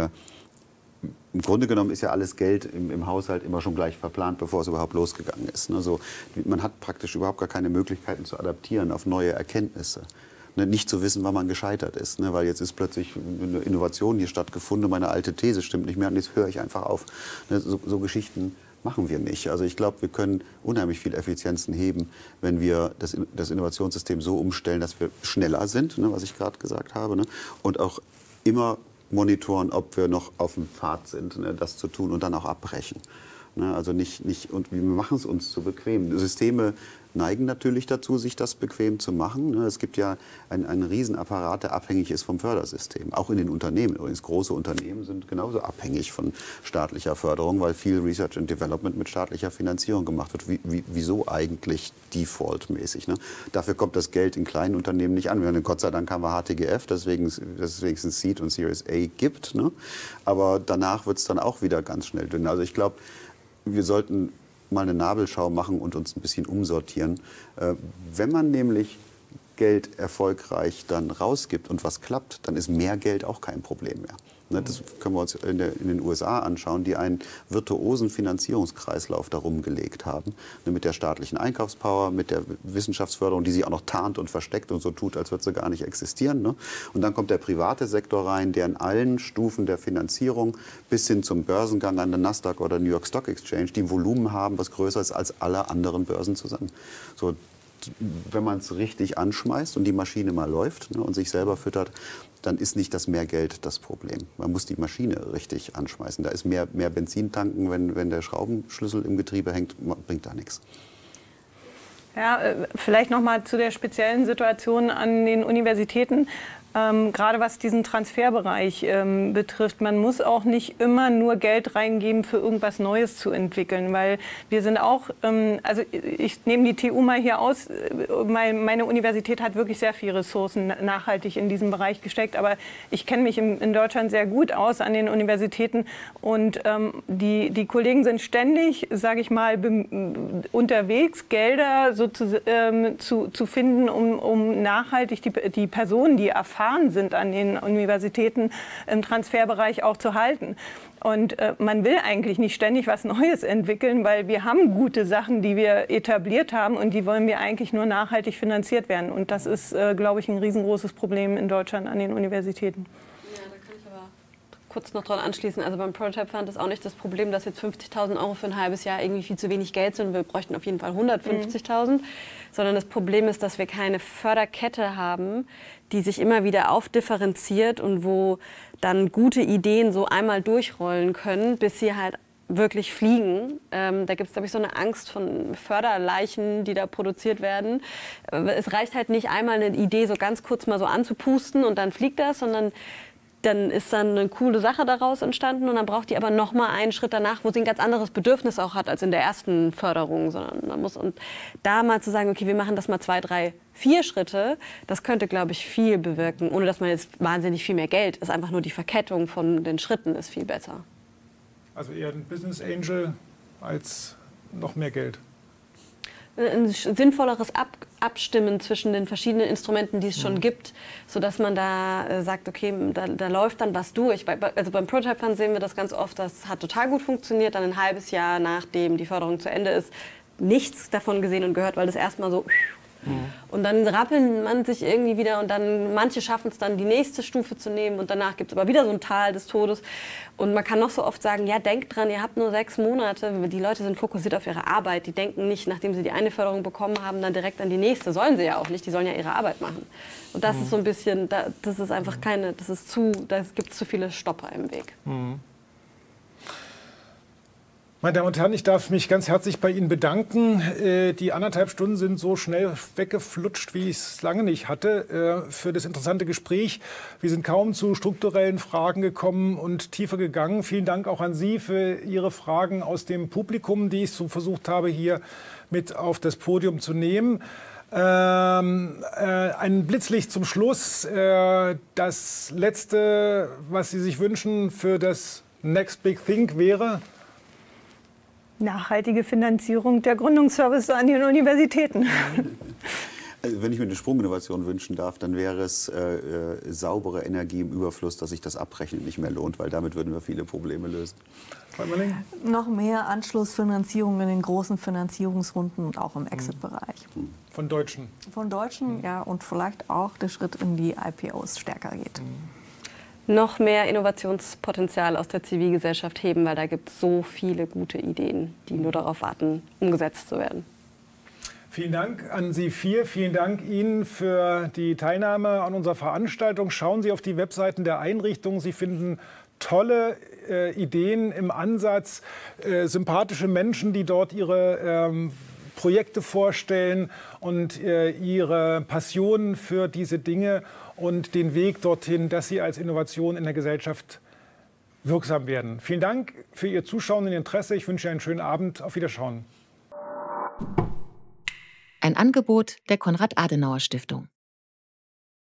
im Grunde genommen ist ja alles Geld im Haushalt immer schon gleich verplant, bevor es überhaupt losgegangen ist. Also man hat praktisch überhaupt gar keine Möglichkeiten zu adaptieren auf neue Erkenntnisse. Nicht zu wissen, wann man gescheitert ist, weil jetzt ist plötzlich eine Innovation hier stattgefunden, meine alte These stimmt nicht mehr und jetzt höre ich einfach auf. So Geschichten machen wir nicht. Also ich glaube, wir können unheimlich viel Effizienzen heben, wenn wir das Innovationssystem so umstellen, dass wir schneller sind, was ich gerade gesagt habe, und auch immer monitoren, ob wir noch auf dem Pfad sind, das zu tun und dann auch abbrechen. Also nicht, und wir machen es uns zu bequem. Systeme neigen natürlich dazu, sich das bequem zu machen. Es gibt ja einen Riesenapparat, der abhängig ist vom Fördersystem. Auch in den Unternehmen. Übrigens, große Unternehmen sind genauso abhängig von staatlicher Förderung, weil viel Research and Development mit staatlicher Finanzierung gemacht wird. Wieso eigentlich defaultmäßig? Dafür kommt das Geld in kleinen Unternehmen nicht an. Gott sei Dank haben wir HTGF, deswegen es wenigstens Seed und Series A gibt. Aber danach wird es dann auch wieder ganz schnell dünn. Also ich glaube, wir sollten mal eine Nabelschau machen und uns ein bisschen umsortieren. Wenn man nämlich Geld erfolgreich dann rausgibt und was klappt, dann ist mehr Geld auch kein Problem mehr. Das können wir uns in den USA anschauen, die einen virtuosen Finanzierungskreislauf darum gelegt haben. Mit der staatlichen Einkaufspower, mit der Wissenschaftsförderung, die sie auch noch tarnt und versteckt und so tut, als würde sie gar nicht existieren. Und dann kommt der private Sektor rein, der in allen Stufen der Finanzierung bis hin zum Börsengang an der Nasdaq oder New York Stock Exchange die Volumen haben, was größer ist als alle anderen Börsen zusammen. So, wenn man es richtig anschmeißt und die Maschine mal läuft und sich selber füttert, dann ist nicht das Mehrgeld das Problem. Man muss die Maschine richtig anschmeißen. Da ist mehr Benzin tanken, wenn der Schraubenschlüssel im Getriebe hängt, bringt da nichts. Ja, vielleicht noch mal zu der speziellen Situation an den Universitäten. Gerade was diesen Transferbereich betrifft, man muss auch nicht immer nur Geld reingeben, für irgendwas Neues zu entwickeln, weil wir sind auch, also ich nehme die TU mal hier aus, meine Universität hat wirklich sehr viele Ressourcen nachhaltig in diesem Bereich gesteckt, aber ich kenne mich in Deutschland sehr gut aus an den Universitäten und die Kollegen sind ständig, sage ich mal, unterwegs, Gelder so zu finden, um nachhaltig die Personen, die erfahren sind an den Universitäten im Transferbereich auch zu halten. Und man will eigentlich nicht ständig was Neues entwickeln, weil wir haben gute Sachen, die wir etabliert haben und die wollen wir eigentlich nur nachhaltig finanziert werden. Und das ist, glaube ich, ein riesengroßes Problem in Deutschland an den Universitäten. Ja, da kann ich aber kurz noch dran anschließen. Also beim Prototype Fund ist auch nicht das Problem, dass jetzt 50.000 Euro für ein halbes Jahr irgendwie viel zu wenig Geld sind. Wir bräuchten auf jeden Fall 150.000. Sondern das Problem ist, dass wir keine Förderkette haben, die sich immer wieder aufdifferenziert und wo dann gute Ideen so einmal durchrollen können, bis sie halt wirklich fliegen. Da gibt es, glaube ich, so eine Angst von Förderleichen, die da produziert werden. Es reicht halt nicht einmal eine Idee so ganz kurz mal so anzupusten und dann fliegt das, sondern dann ist dann eine coole Sache daraus entstanden und dann braucht die aber noch mal einen Schritt danach, wo sie ein ganz anderes Bedürfnis auch hat als in der ersten Förderung, sondern man muss, und da mal zu sagen, okay, wir machen das mal 2, 3, 4 Schritte, das könnte, glaube ich, viel bewirken, ohne dass man jetzt wahnsinnig viel mehr Geld ist. Einfach nur die Verkettung von den Schritten ist viel besser. Also eher ein Business Angel als noch mehr Geld. Ein sinnvolleres Abstimmen zwischen den verschiedenen Instrumenten, die es schon gibt, sodass man da sagt, okay, da läuft dann was durch. Also beim Prototype Fund sehen wir das ganz oft, das hat total gut funktioniert, dann ein halbes Jahr nachdem die Förderung zu Ende ist, nichts davon gesehen und gehört, weil das erstmal so... Und dann rappeln man sich irgendwie wieder und dann manche schaffen es dann, die nächste Stufe zu nehmen und danach gibt es aber wieder so ein Tal des Todes. Und man kann noch so oft sagen, ja, denkt dran, ihr habt nur 6 Monate. Die Leute sind fokussiert auf ihre Arbeit. Die denken nicht, nachdem sie die eine Förderung bekommen haben, dann direkt an die nächste. Sollen sie ja auch nicht, die sollen ja ihre Arbeit machen. Und das ist so ein bisschen, das ist einfach keine, da gibt es zu viele Stopper im Weg. Meine Damen und Herren, ich darf mich ganz herzlich bei Ihnen bedanken. Die 1,5 Stunden sind so schnell weggeflutscht, wie ich es lange nicht hatte, für das interessante Gespräch. Wir sind kaum zu strukturellen Fragen gekommen und tiefer gegangen. Vielen Dank auch an Sie für Ihre Fragen aus dem Publikum, die ich so versucht habe, hier mit auf das Podium zu nehmen. Ein Blitzlicht zum Schluss. Das Letzte, was Sie sich wünschen für das Next Big Thing wäre? Nachhaltige Finanzierung der Gründungsservice an den Universitäten. Also wenn ich mir eine Sprunginnovation wünschen darf, dann wäre es saubere Energie im Überfluss, dass sich das Abrechnen nicht mehr lohnt, weil damit würden wir viele Probleme lösen. Noch mehr Anschlussfinanzierung in den großen Finanzierungsrunden und auch im Exit-Bereich. Von Deutschen? Von Deutschen, ja, und vielleicht auch der Schritt in die IPOs stärker geht. Noch mehr Innovationspotenzial aus der Zivilgesellschaft heben, weil da gibt es so viele gute Ideen, die nur darauf warten, umgesetzt zu werden. Vielen Dank an Sie 4. Vielen Dank Ihnen für die Teilnahme an unserer Veranstaltung. Schauen Sie auf die Webseiten der Einrichtungen. Sie finden tolle Ideen im Ansatz, sympathische Menschen, die dort ihre Projekte vorstellen und ihre Passion für diese Dinge und den Weg dorthin, dass sie als Innovation in der Gesellschaft wirksam werden. Vielen Dank für Ihr Zuschauen und Ihr Interesse. Ich wünsche Ihnen einen schönen Abend. Auf Wiederschauen. Ein Angebot der Konrad-Adenauer-Stiftung.